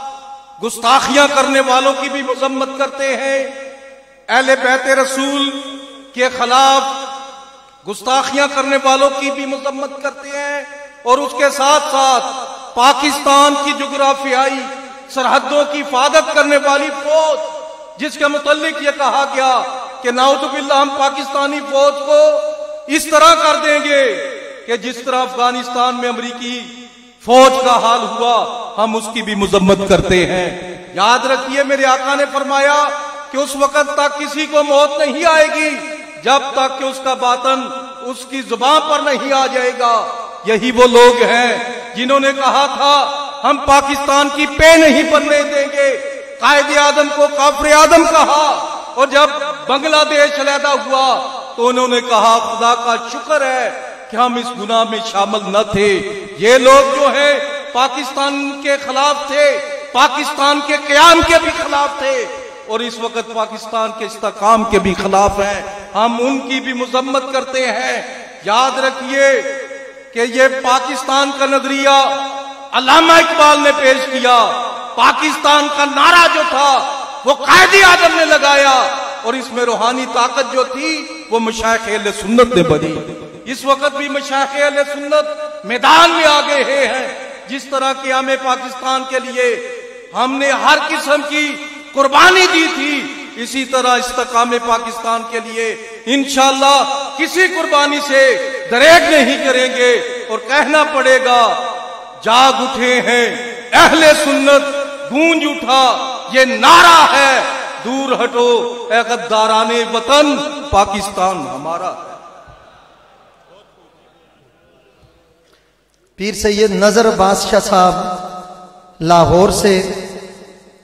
گستاخیاں کرنے والوں کی بھی مذمت کرتے ہیں، اہل بیت رسول کے خلاف گستاخیاں کرنے والوں کی بھی مذمت کرتے ہیں، اور اس کے ساتھ ساتھ پاکستان کی جغرافیائی سرحدوں کی حفاظت کرنے والی فوج، جس کے متعلق یہ کہا گیا کہ نعوذ باللہ ہم پاکستانی فوج کو اس طرح کر دیں گے کہ جس طرح افغانستان میں امریکی فوج کا حال ہوا، ہم اس کی بھی مذمت کرتے ہیں۔ یاد رکھیے میرے آقا نے فرمایا کہ اس وقت تک کسی کو موت نہیں آئے گی جب تک کہ اس کا باطن اس کی زبان پر نہیں آ جائے گا۔ یہی وہ لوگ ہیں جنہوں نے کہا تھا ہم پاکستان کی پہ نہیں بننے دیں گے، قائد اعظم کو کافر اعظم کہا، اور جب بنگلہ دیش علیحدہ ہوا تو انہوں نے کہا خدا کا شکر ہے کہ ہم اس گناہ میں شامل نہ تھے۔ یہ لوگ جو ہیں پاکستان کے خلاف تھے، پاکستان کے قیام کے بھی خلاف تھے، اور اس وقت پاکستان کے استحکام کے بھی خلاف ہیں، ہم ان کی بھی مذمت کرتے ہیں۔ یاد رکھیے کہ یہ پاکستان کا نظریہ علامہ اقبال نے پیش کیا، پاکستان کا نعرہ جو تھا وہ قائد اعظم نے لگایا، اور اس میں روحانی طاقت جو تھی وہ مشائخ اہل سنت نے بنی۔ اس وقت بھی مشائخ اہل سنت میدان میں آ گئے ہیں۔ جس طرح قیام پاکستان کے لیے ہم نے ہر قسم کی قربانی دی تھی، اسی طرح استحکام پاکستان کے لیے انشاءاللہ کسی قربانی سے دریغ نہیں کریں گے، اور کہنا پڑے گا جاگ اٹھے ہیں اہل سنت، گونج اٹھا یہ نعرہ ہے، دور ہٹو اے غداران وطن، پاکستان ہمارا۔ پیر سید نظر عباس شاہ صاحب لاہور سے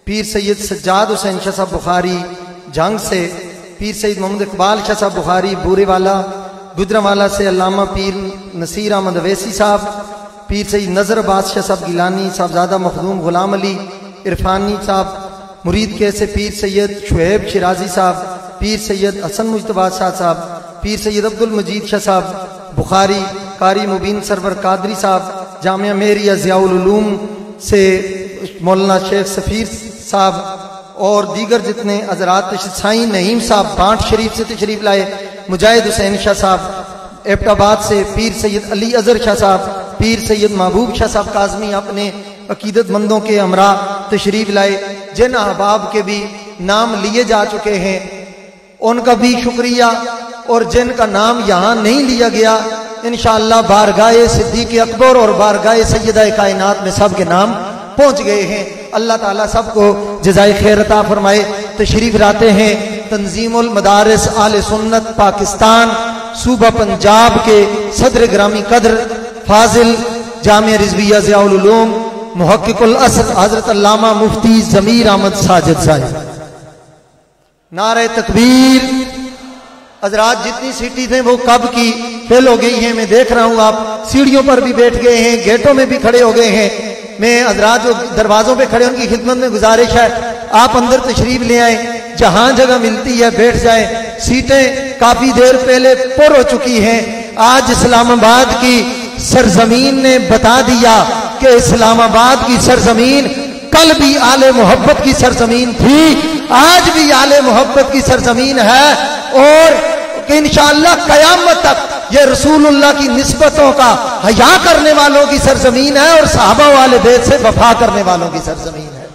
پیر سید سجاد حسین شاہ صاحب بخاری جنگ سے، پیر سید محمد اقبال شاہ صاحب بخاری بورے والا گجرانوالا سے، علامہ پیر نصیر احمد اویسی صاحب، پیر سید نظر عباس شاہ صاحب گیلانی، صاحبزادہ مخدوم غلام علی عرفانی صاحب مرید کے سے، پیر سید شعیب شیرازی صاحب، پیر سید حسن مجتبی شاہ صاحب، پیر سید عبد المجید شاہ صاحب بخاری، قاری مبین سرور قادری صاحب جامعہ مہریہ ضیاء العلوم سے، مولانا شیخ سفیر صاحب اور دیگر جتنے حضرات، سائیں نعیم صاحب بانٹ شریف سے تشریف لائے، مجاہد حسین شاہ صاحب ایبٹ آباد سے، پیر سید علی اظہر شاہ صاحب، پیر سید محبوب شاہ صاحب کاظمی اپنے عقیدت مندوں کے ہمراہ تشریف لائے، جن احباب کے بھی نام لیے جا چکے ہیں ان کا بھی شکریہ، اور جن کا نام یہاں نہیں لیا گیا انشاءاللہ بارگاہ صدیق اکبر اور بارگاہ سیدہ کائنات میں سب کے نام پہنچ گئے ہیں۔ اللہ تعالیٰ سب کو جزائے خیر عطا فرمائے۔ تشریف لاتے ہیں تنظیم المدارس آل سنت پاکستان صوبہ پنجاب کے صدر گرامی قدر فاضل جامعہ رضویہ ضیاء العلوم محقق الاسد حضرت علامہ مفتی ضمیر احمد ساجد صاحب۔ نعرہ تکبیر۔ حضرات جتنی سیٹیں تھیں وہ کب کی فیل ہو گئی ہیں، میں دیکھ رہا ہوں آپ سیڑھیوں پر بھی بیٹھ گئے ہیں، گیٹوں میں بھی کھڑے ہو گئے ہیں۔ میں حضرات جو دروازوں پہ کھڑے ان کی خدمت میں گزارش ہے آپ اندر تشریف لے آئیں، جہاں جگہ ملتی ہے بیٹھ جائیں، سیٹیں کافی دیر پہلے پر ہو چکی ہیں۔ آج اسلام آباد کی سرزمین نے بتا دیا کہ اسلام آباد کی سرزمین کل بھی آل محبت کی سرزمین تھی، آج بھی آل محبت کی سرزمین ہے، اور کہ انشاءاللہ قیامت تک یہ رسول اللہ کی نسبتوں کا حیا کرنے والوں کی سرزمین ہے اور صحابہ والے بیت سے وفا کرنے والوں کی سرزمین ہے۔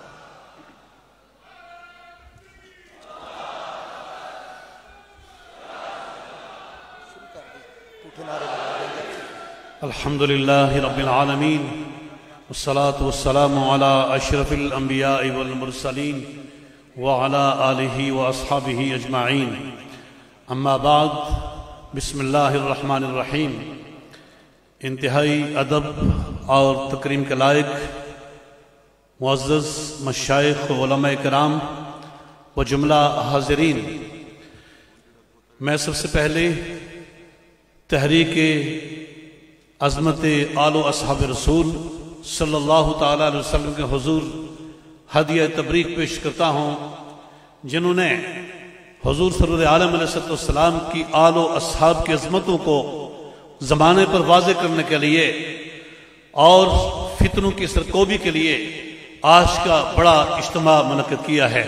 الحمدللہ رب العالمین والصلاة والسلام على اشرف الانبیاء والمرسلین وعلى آلہ واصحابہ اجمعین، اما بعد، بسم اللہ الرحمن الرحیم۔ انتہائی ادب اور تکریم کے لائق معزز مشائخ علماء کرام و جملہ حاضرین، میں سب سے پہلے تحریک عظمت آل و اصحاب رسول صلی اللہ تعالیٰ علیہ وسلم کے حضور ہدیہ تبریک پیش کرتا ہوں، جنہوں نے حضور صلی اللہ علیہ وسلم کی آل و اصحاب کی عظمتوں کو زمانے پر واضح کرنے کے لیے اور فتنوں کی سرکوبی کے لیے آج کا بڑا اجتماع منعقد کیا ہے۔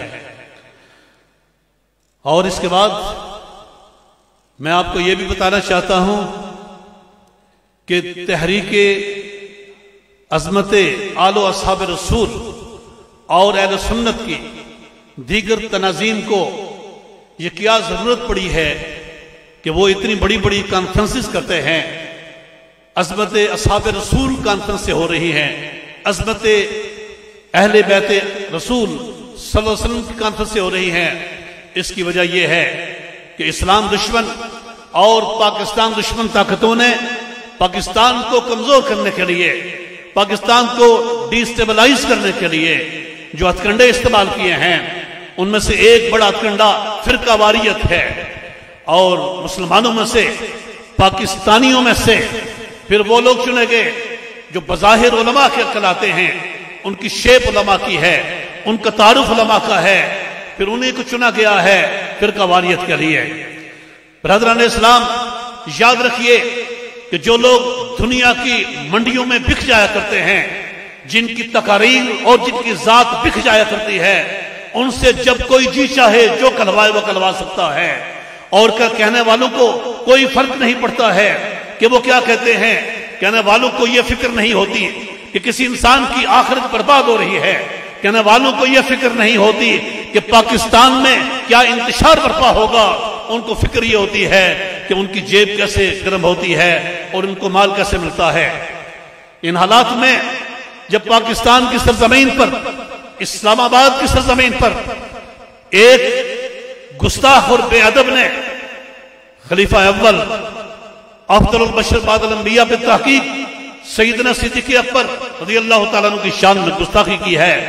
اور اس کے بعد میں آپ کو یہ بھی بتانا چاہتا ہوں کہ تحریک عظمت آل و اصحاب رسول اور اہل سنت کی دیگر تناظیم کو یہ کیا ضرورت پڑی ہے کہ وہ اتنی بڑی بڑی کانفرنسز کرتے ہیں۔ عظمت اصحاب رسول کانفرنس سے ہو رہی ہیں، عظمت اہل بیت رسول صلی اللہ علیہ وسلم کی کانفرنس سے ہو رہی ہیں۔ اس کی وجہ یہ ہے کہ اسلام دشمن اور پاکستان دشمن طاقتوں نے پاکستان کو کمزور کرنے کے لیے، پاکستان کو ڈی اسٹیبلائز کرنے کے لیے جو ہتھکنڈے استعمال کیے ہیں، ان میں سے ایک بڑا ہتھکنڈا فرقہ واریت ہے، اور مسلمانوں میں سے، پاکستانیوں میں سے پھر وہ لوگ چنے گئے جو بظاہر علماء کے کہلاتے ہیں، ان کی شیپ علماء کی ہے، ان کا تعارف علماء کا ہے، پھر انہیں کو چنا گیا ہے فرقہ واریت کے لیے۔ برادران اسلام، یاد رکھیے کہ جو لوگ دنیا کی منڈیوں میں بک جایا کرتے ہیں، جن کی تقاریر اور جن کی ذات بک جایا کرتی ہے، ان سے جب کوئی جی چاہے جو کہلوائے وہ کہلوا سکتا ہے، اور کہنے والوں کو کوئی فرق نہیں پڑتا ہے کہ وہ کیا کہتے ہیں۔ کہنے والوں کو یہ فکر نہیں ہوتی کہ کسی انسان کی آخرت برباد ہو رہی ہے، کہنے والوں کو یہ فکر نہیں ہوتی کہ پاکستان میں کیا انتشار برپا ہوگا، ان کو فکر یہ ہوتی ہے کہ ان کی جیب کیسے گرم ہوتی ہے اور ان کو مال کیسے ملتا ہے۔ ان حالات میں جب پاکستان کی سرزمین پر، اسلام آباد کی سرزمین پر ایک گستاخ اور بے ادب نے خلیفہ اول افضل البشر بعد الانبیاء پہ تحقیق سیدنا صدیق اکبر رضی اللہ تعالیٰ عنہ کی شان میں گستاخی کی ہے،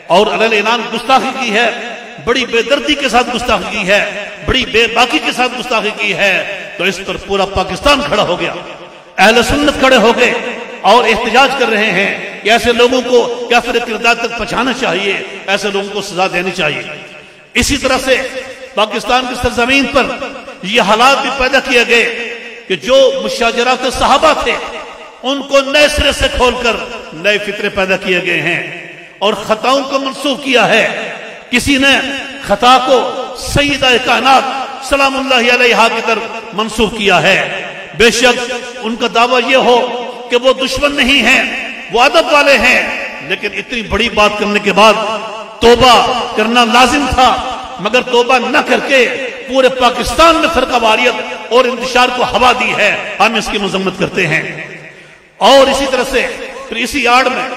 اور علیہ اعلان گستاخی کی ہے، بڑی بے دردی کے ساتھ گستاخی کی ہے، بڑی بے باکی کے ساتھ گستاخی کی ہے، تو اس پر پورا پاکستان کھڑا ہو گیا، اہل سنت کھڑے ہو گئے اور احتجاج کر رہے ہیں کہ ایسے لوگوں کو کافر کردار تک پہنچانا چاہیے، ایسے لوگوں کو سزا دینی چاہیے۔ اسی طرح سے پاکستان کی سرزمین پر یہ حالات بھی پیدا کیے گئے کہ جو مشاجرات صحابہ تھے ان کو نئے سرے سے کھول کر نئے فطرے پیدا کیے گئے ہیں اور خطاؤں کو منسوخ کیا ہے۔ کسی نے خطا کو سیدہ کائنات سلام اللہ علیہا کی طرف منسوخ کیا ہے۔ بے شک ان کا دعویٰ یہ ہو کہ وہ دشمن نہیں ہیں، وہ ادب والے ہیں، لیکن اتنی بڑی بات کرنے کے بعد توبہ کرنا لازم تھا، مگر توبہ نہ کر کے پورے پاکستان میں فرقہ واریت اور انتشار کو ہوا دی ہے، ہم اس کی مذمت کرتے ہیں۔ اور اسی طرح سے پھر اسی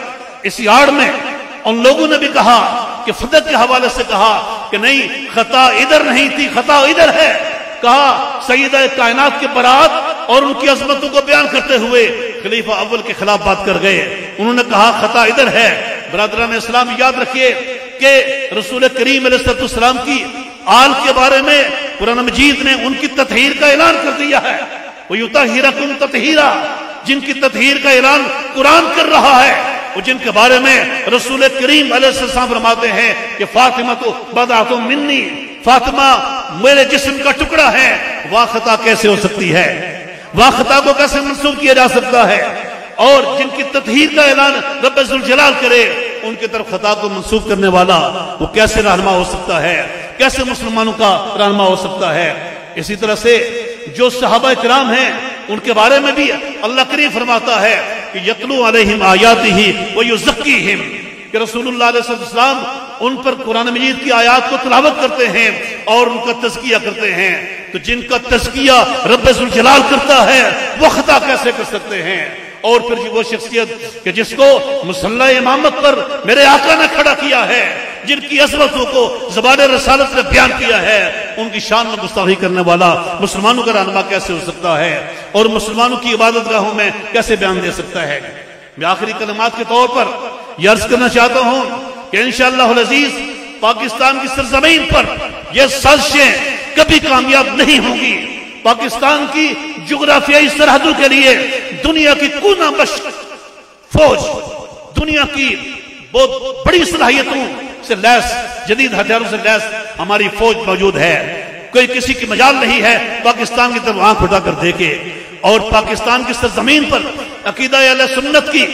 آڑ میں ان لوگوں نے بھی کہا کہ فتح کے حوالے سے کہا کہ نہیں، خطا ادھر نہیں تھی، خطا ادھر ہے۔ کہا سیدہ کائنات کے برات اور ان کی عظمتوں کو بیان کرتے ہوئے خلیفہ اول کے خلاف بات کر گئے، انہوں نے کہا خطا ادھر ہے۔ برادران اسلام یاد رکھیے کہ رسول کریم علیہ السلام کی آل کے بارے میں قرآن مجید نے ان کی تطہیر کا اعلان کر دیا ہے، وَيُطَهِّرَكُمْ تَطْهِيرًا، جن کی تطہیر کا اعلان قرآن کر رہا ہے، اور جن کے بارے میں رسول کریم علیہ السلام فرماتے ہیں کہ فاطمہ تو بضعۃ منی، فاطمہ میرے جسم کا ٹکڑا ہے۔ وہ خطا کیسے ہو سکتی ہے؟ وہ خطا کو کیسے منسوخ کیا جا سکتا ہے؟ اور جن کی تطہیر کا اعلان رب ذوالجلال کرے، ان کی طرف خطا کو منسوخ کرنے والا وہ کیسے رہنما ہو سکتا ہے؟ کیسے مسلمانوں کا رہنما ہو سکتا ہے؟ اسی طرح سے جو صحابہ کرام ہیں ان کے بارے میں بھی اللہ کریم فرماتا ہے کہ یتلو علیہم آیاتہ ویزکیہم، کہ رسول اللہ علیہ السلام ان پر قرآن مجید کی آیات کو تلاوت کرتے ہیں اور ان کا تزکیہ کرتے ہیں۔ تو جن کا تزکیہ رب ذوالجلال کرتا ہے وہ خطا کیسے کر سکتے ہیں؟ اور پھر وہ شخصیت کہ جس کو مصلی امامت پر میرے آقا نے کھڑا کیا ہے، جن کی عظمتوں کو زبان رسالت نے بیان کیا ہے، ان کی شان میں گستاخی کرنے والا مسلمانوں کا رہنما کیسے ہو سکتا ہے اور مسلمانوں کی عبادت گاہوں میں کیسے بیان دے سکتا ہے؟ میں آخری کلمات کے طور پر یہ عرض کرنا چاہتا ہوں کہ انشاءاللہ العزیز پاکستان کی سرزمین پر یہ سازشیں کبھی کامیاب نہیں ہوں گی۔ پاکستان کی جغرافیائی سرحدوں کے لیے دنیا کی کونا بش فوج، دنیا کی بہت بڑی صلاحیتوں سے لیس، جدید ہتھیاروں سے لیس ہماری فوج موجود ہے۔ کوئی کسی کی مجال نہیں ہے پاکستان کی طرف آنکھ اٹھا کر دیکھے، اور پاکستان کی سرزمین پر عقیدہ اہل سنت کی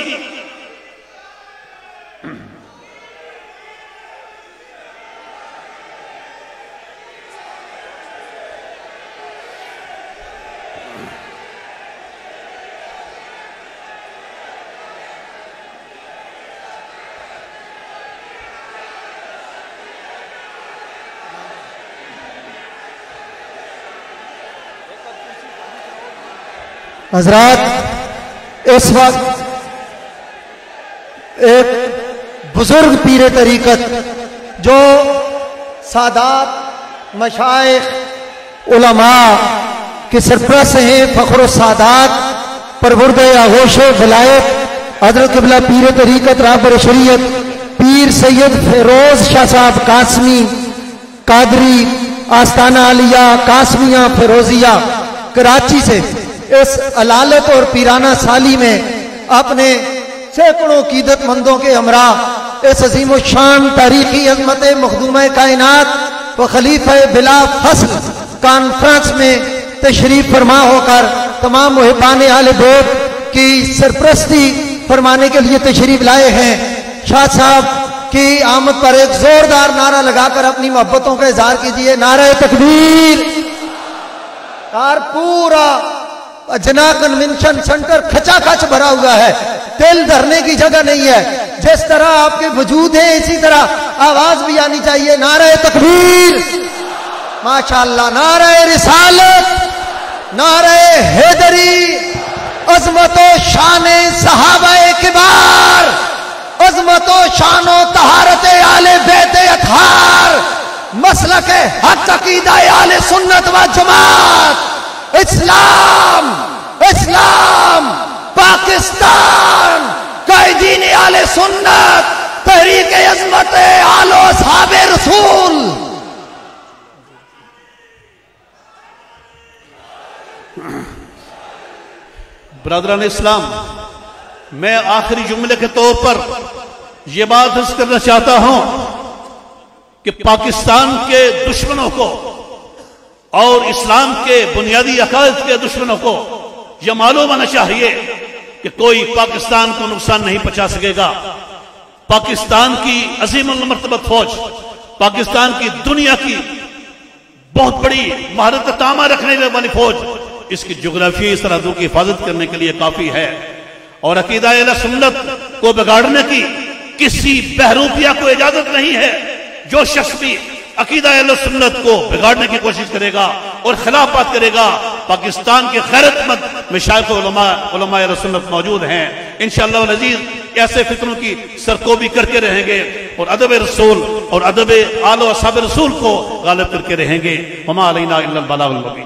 حضرات، اس وقت ایک بزرگ پیر طریقت جو سادات مشائخ علماء کے سرپرست ہیں، فخر السادات پرورد آغوش ولایت حضرت قبلہ پیر طریقت رہبر شریعت پیر سید فیروز شاہ صاحب قاسمی قادری آستانہ علیہ قاسمیہ فیروزیہ کراچی سے اس علالت اور پیرانہ سالی میں اپنے سینکڑوں عقیدت مندوں کے ہمراہ اس عظیم و شان تاریخی عظمت مخدومہ کائنات و خلیفہ بلا فصل کانفرنس میں تشریف فرما ہو کر تمام محبان آل بیت کی سرپرستی فرمانے کے لیے تشریف لائے ہیں۔ شاہ صاحب کی آمد پر ایک زوردار نعرہ لگا کر اپنی محبتوں کا اظہار کیجیے۔ نعرہ تکبیر۔ اور پورا جنا کنونشن سینٹر کھچا کھچ بھرا ہوا ہے، دل دھرنے کی جگہ نہیں ہے۔ جس طرح آپ کے وجود ہے اسی طرح آواز بھی آنی چاہیے۔ نعرہ تکبیر، ماشاءاللہ، نعرہ رسالت، نعرہ حیدری، عظمت و شان صحابہ کبار، عظمت و شان و طہارت آل بیت اطہار، مسلک حق عقیدہ آل سنت و جماعت، اسلام، اسلام، پاکستان، قائدین آل سنت، تحریک عظمت آل و اصحاب رسول. برادران اسلام، میں آخری جملے کے طور پر یہ بات عرض کرنا چاہتا ہوں کہ پاکستان کے دشمنوں کو اور اسلام کے بنیادی عقائد کے دشمنوں کو یہ معلوم ہونا چاہیے کہ کوئی پاکستان کو نقصان نہیں پہنچا سکے گا. پاکستان کی عظیم المرتبت فوج، پاکستان کی دنیا کی بہت بڑی مہارت تامہ رکھنے والی فوج اس کی جغرافیائی سرحدوں کی حفاظت کرنے کے لیے کافی ہے. اور عقیدہ اہل سنت کو بگاڑنے کی کسی بہروپیہ کو اجازت نہیں ہے. جو شخص بھی عقیدہ اہل سنت کو بگاڑنے کی کوشش کرے گا اور خلاف بات کرے گا، پاکستان کے غیرت مند مشائخ علماء اہل سنت موجود ہیں، انشاءاللہ العزیز ایسے فتنوں کی سرکوبی کر کے رہیں گے اور ادب رسول اور ادب آل و اصحاب رسول کو غالب کر کے رہیں گے. وما علینا الا البلاغ المبین.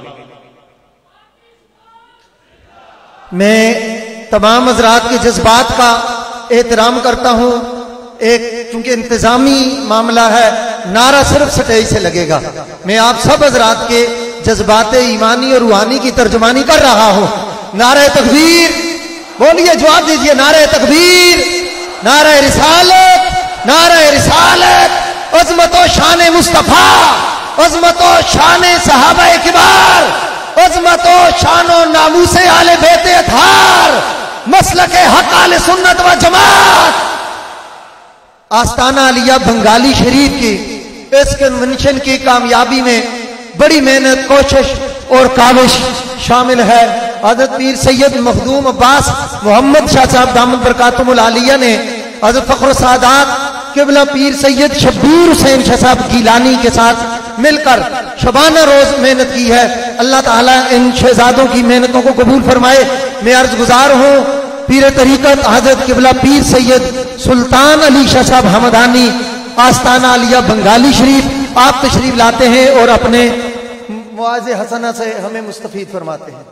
میں تمام حضرات کے جذبات کا احترام کرتا ہوں. ایک چونکہ انتظامی معاملہ ہے، نعرہ صرف سٹیج سے لگے گا. میں آپ سب حضرات کے جذبات ایمانی اور روحانی کی ترجمانی کر رہا ہوں. نعرہ تکبیر بولیے، جواب دیجئے. نعرہ تکبیر، نعرہ رسالت، نعرہ رسالت. عظمت و شان مصطفیٰ، عظمت و شان صحابہ کبار، عظمت و شان و ناموس آل بیت اطہار، مسلک حق اہل سنت و جماعت. آستانہ علیہ بنگالی شریف کی اس کنونشن کی کامیابی میں بڑی محنت، کوشش اور کاوش شامل ہے. حضرت پیر سید مخدوم عباس محمد شاہ صاحب دامت برکاتہم العالیہ نے حضرت فخر السادات قبلہ پیر سید شبیر حسین شاہ صاحب گیلانی کے ساتھ مل کر شبانہ روز محنت کی ہے. اللہ تعالیٰ ان شہزادوں کی محنتوں کو قبول فرمائے. میں عرض گزار ہوں پیر طریقت حضرت قبلہ پیر سید سلطان علی شاہ صاحب حمدانی آستانہ علیہ بنگالی شریف، آپ تشریف لاتے ہیں اور اپنے مواعظ حسنہ سے ہمیں مستفید فرماتے ہیں.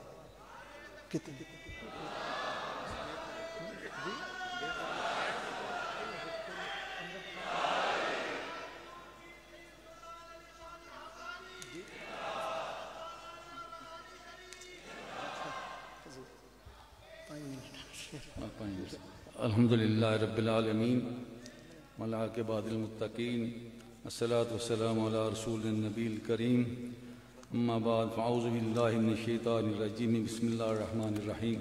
الحمدللہ رب العالمین والعاقبۃ للمتقین، الصلاۃ والسلام علی رسول النبی الکریم، اما بعد فاعوذ باللہ من الشیطان الرجیم، بسم اللہ الرحمن الرحیم.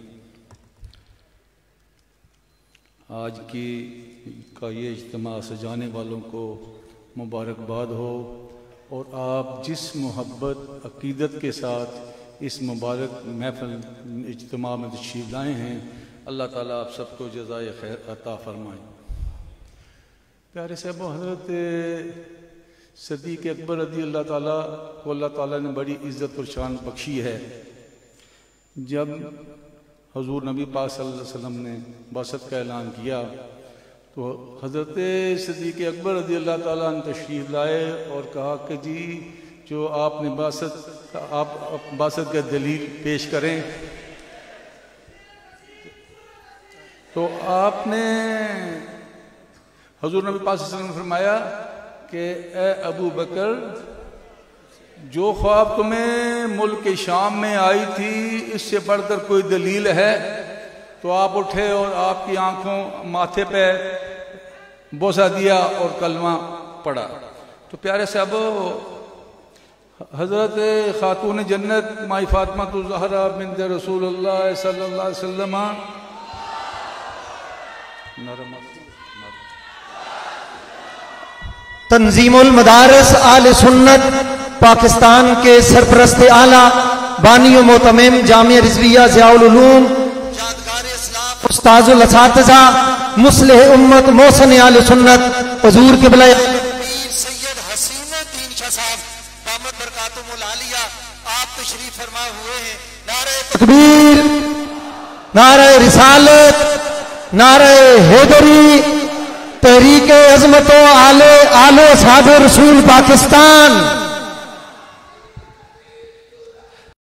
آج کا یہ اجتماع سجانے والوں کو مبارکباد ہو، اور آپ جس محبت عقیدت کے ساتھ اس مبارک محفل اجتماع میں تشریف لائے ہیں، اللہ تعالیٰ آپ سب کو جزائے خیر عطا فرمائے. پیارے صاحب، حضرت صدیق اکبر رضی اللہ تعالیٰ کو اللہ تعالیٰ نے بڑی عزت اور شان بخشی ہے. جب حضور نبی پاک صلی اللہ علیہ وسلم نے بعثت کا اعلان کیا تو حضرت صدیق اکبر رضی اللہ تعالیٰ نے تشریف لائے اور کہا کہ جی جو آپ نے بعثت کا دلیل پیش کریں. تو آپ نے حضور نبی پاک صلی اللہ علیہ وسلم نے فرمایا کہ اے ابو بکر، جو خواب تمہیں ملک شام میں آئی تھی اس سے بڑھ کر کوئی دلیل ہے؟ تو آپ اٹھے اور آپ کی آنکھوں ماتھے پہ بوسہ دیا اور کلمہ پڑھا. تو پیارے صاحبو، حضرت خاتون جنت مائی فاطمہ الزہرا بنت رسول اللہ صلی اللہ علیہ وسلم تنظیم المدارس آل سنت پاکستان کے سرپرست اعلیٰ بانی و معتمم جامعہ رضویہ ضیاء العلوم یادگار اسلام استاذ الاساتذہ مصلح امت محسن آل سنت حضور قبلہ سید حسین الدین شاہ صاحب دامت برکاتہم العالیہ آپ تشریف فرما ہوئے ہیں. نعرہ تکبیر، نعرہ رسالت، نعرہ حیدری، تحریک عظمت و آل و اصحاب رسول پاکستان.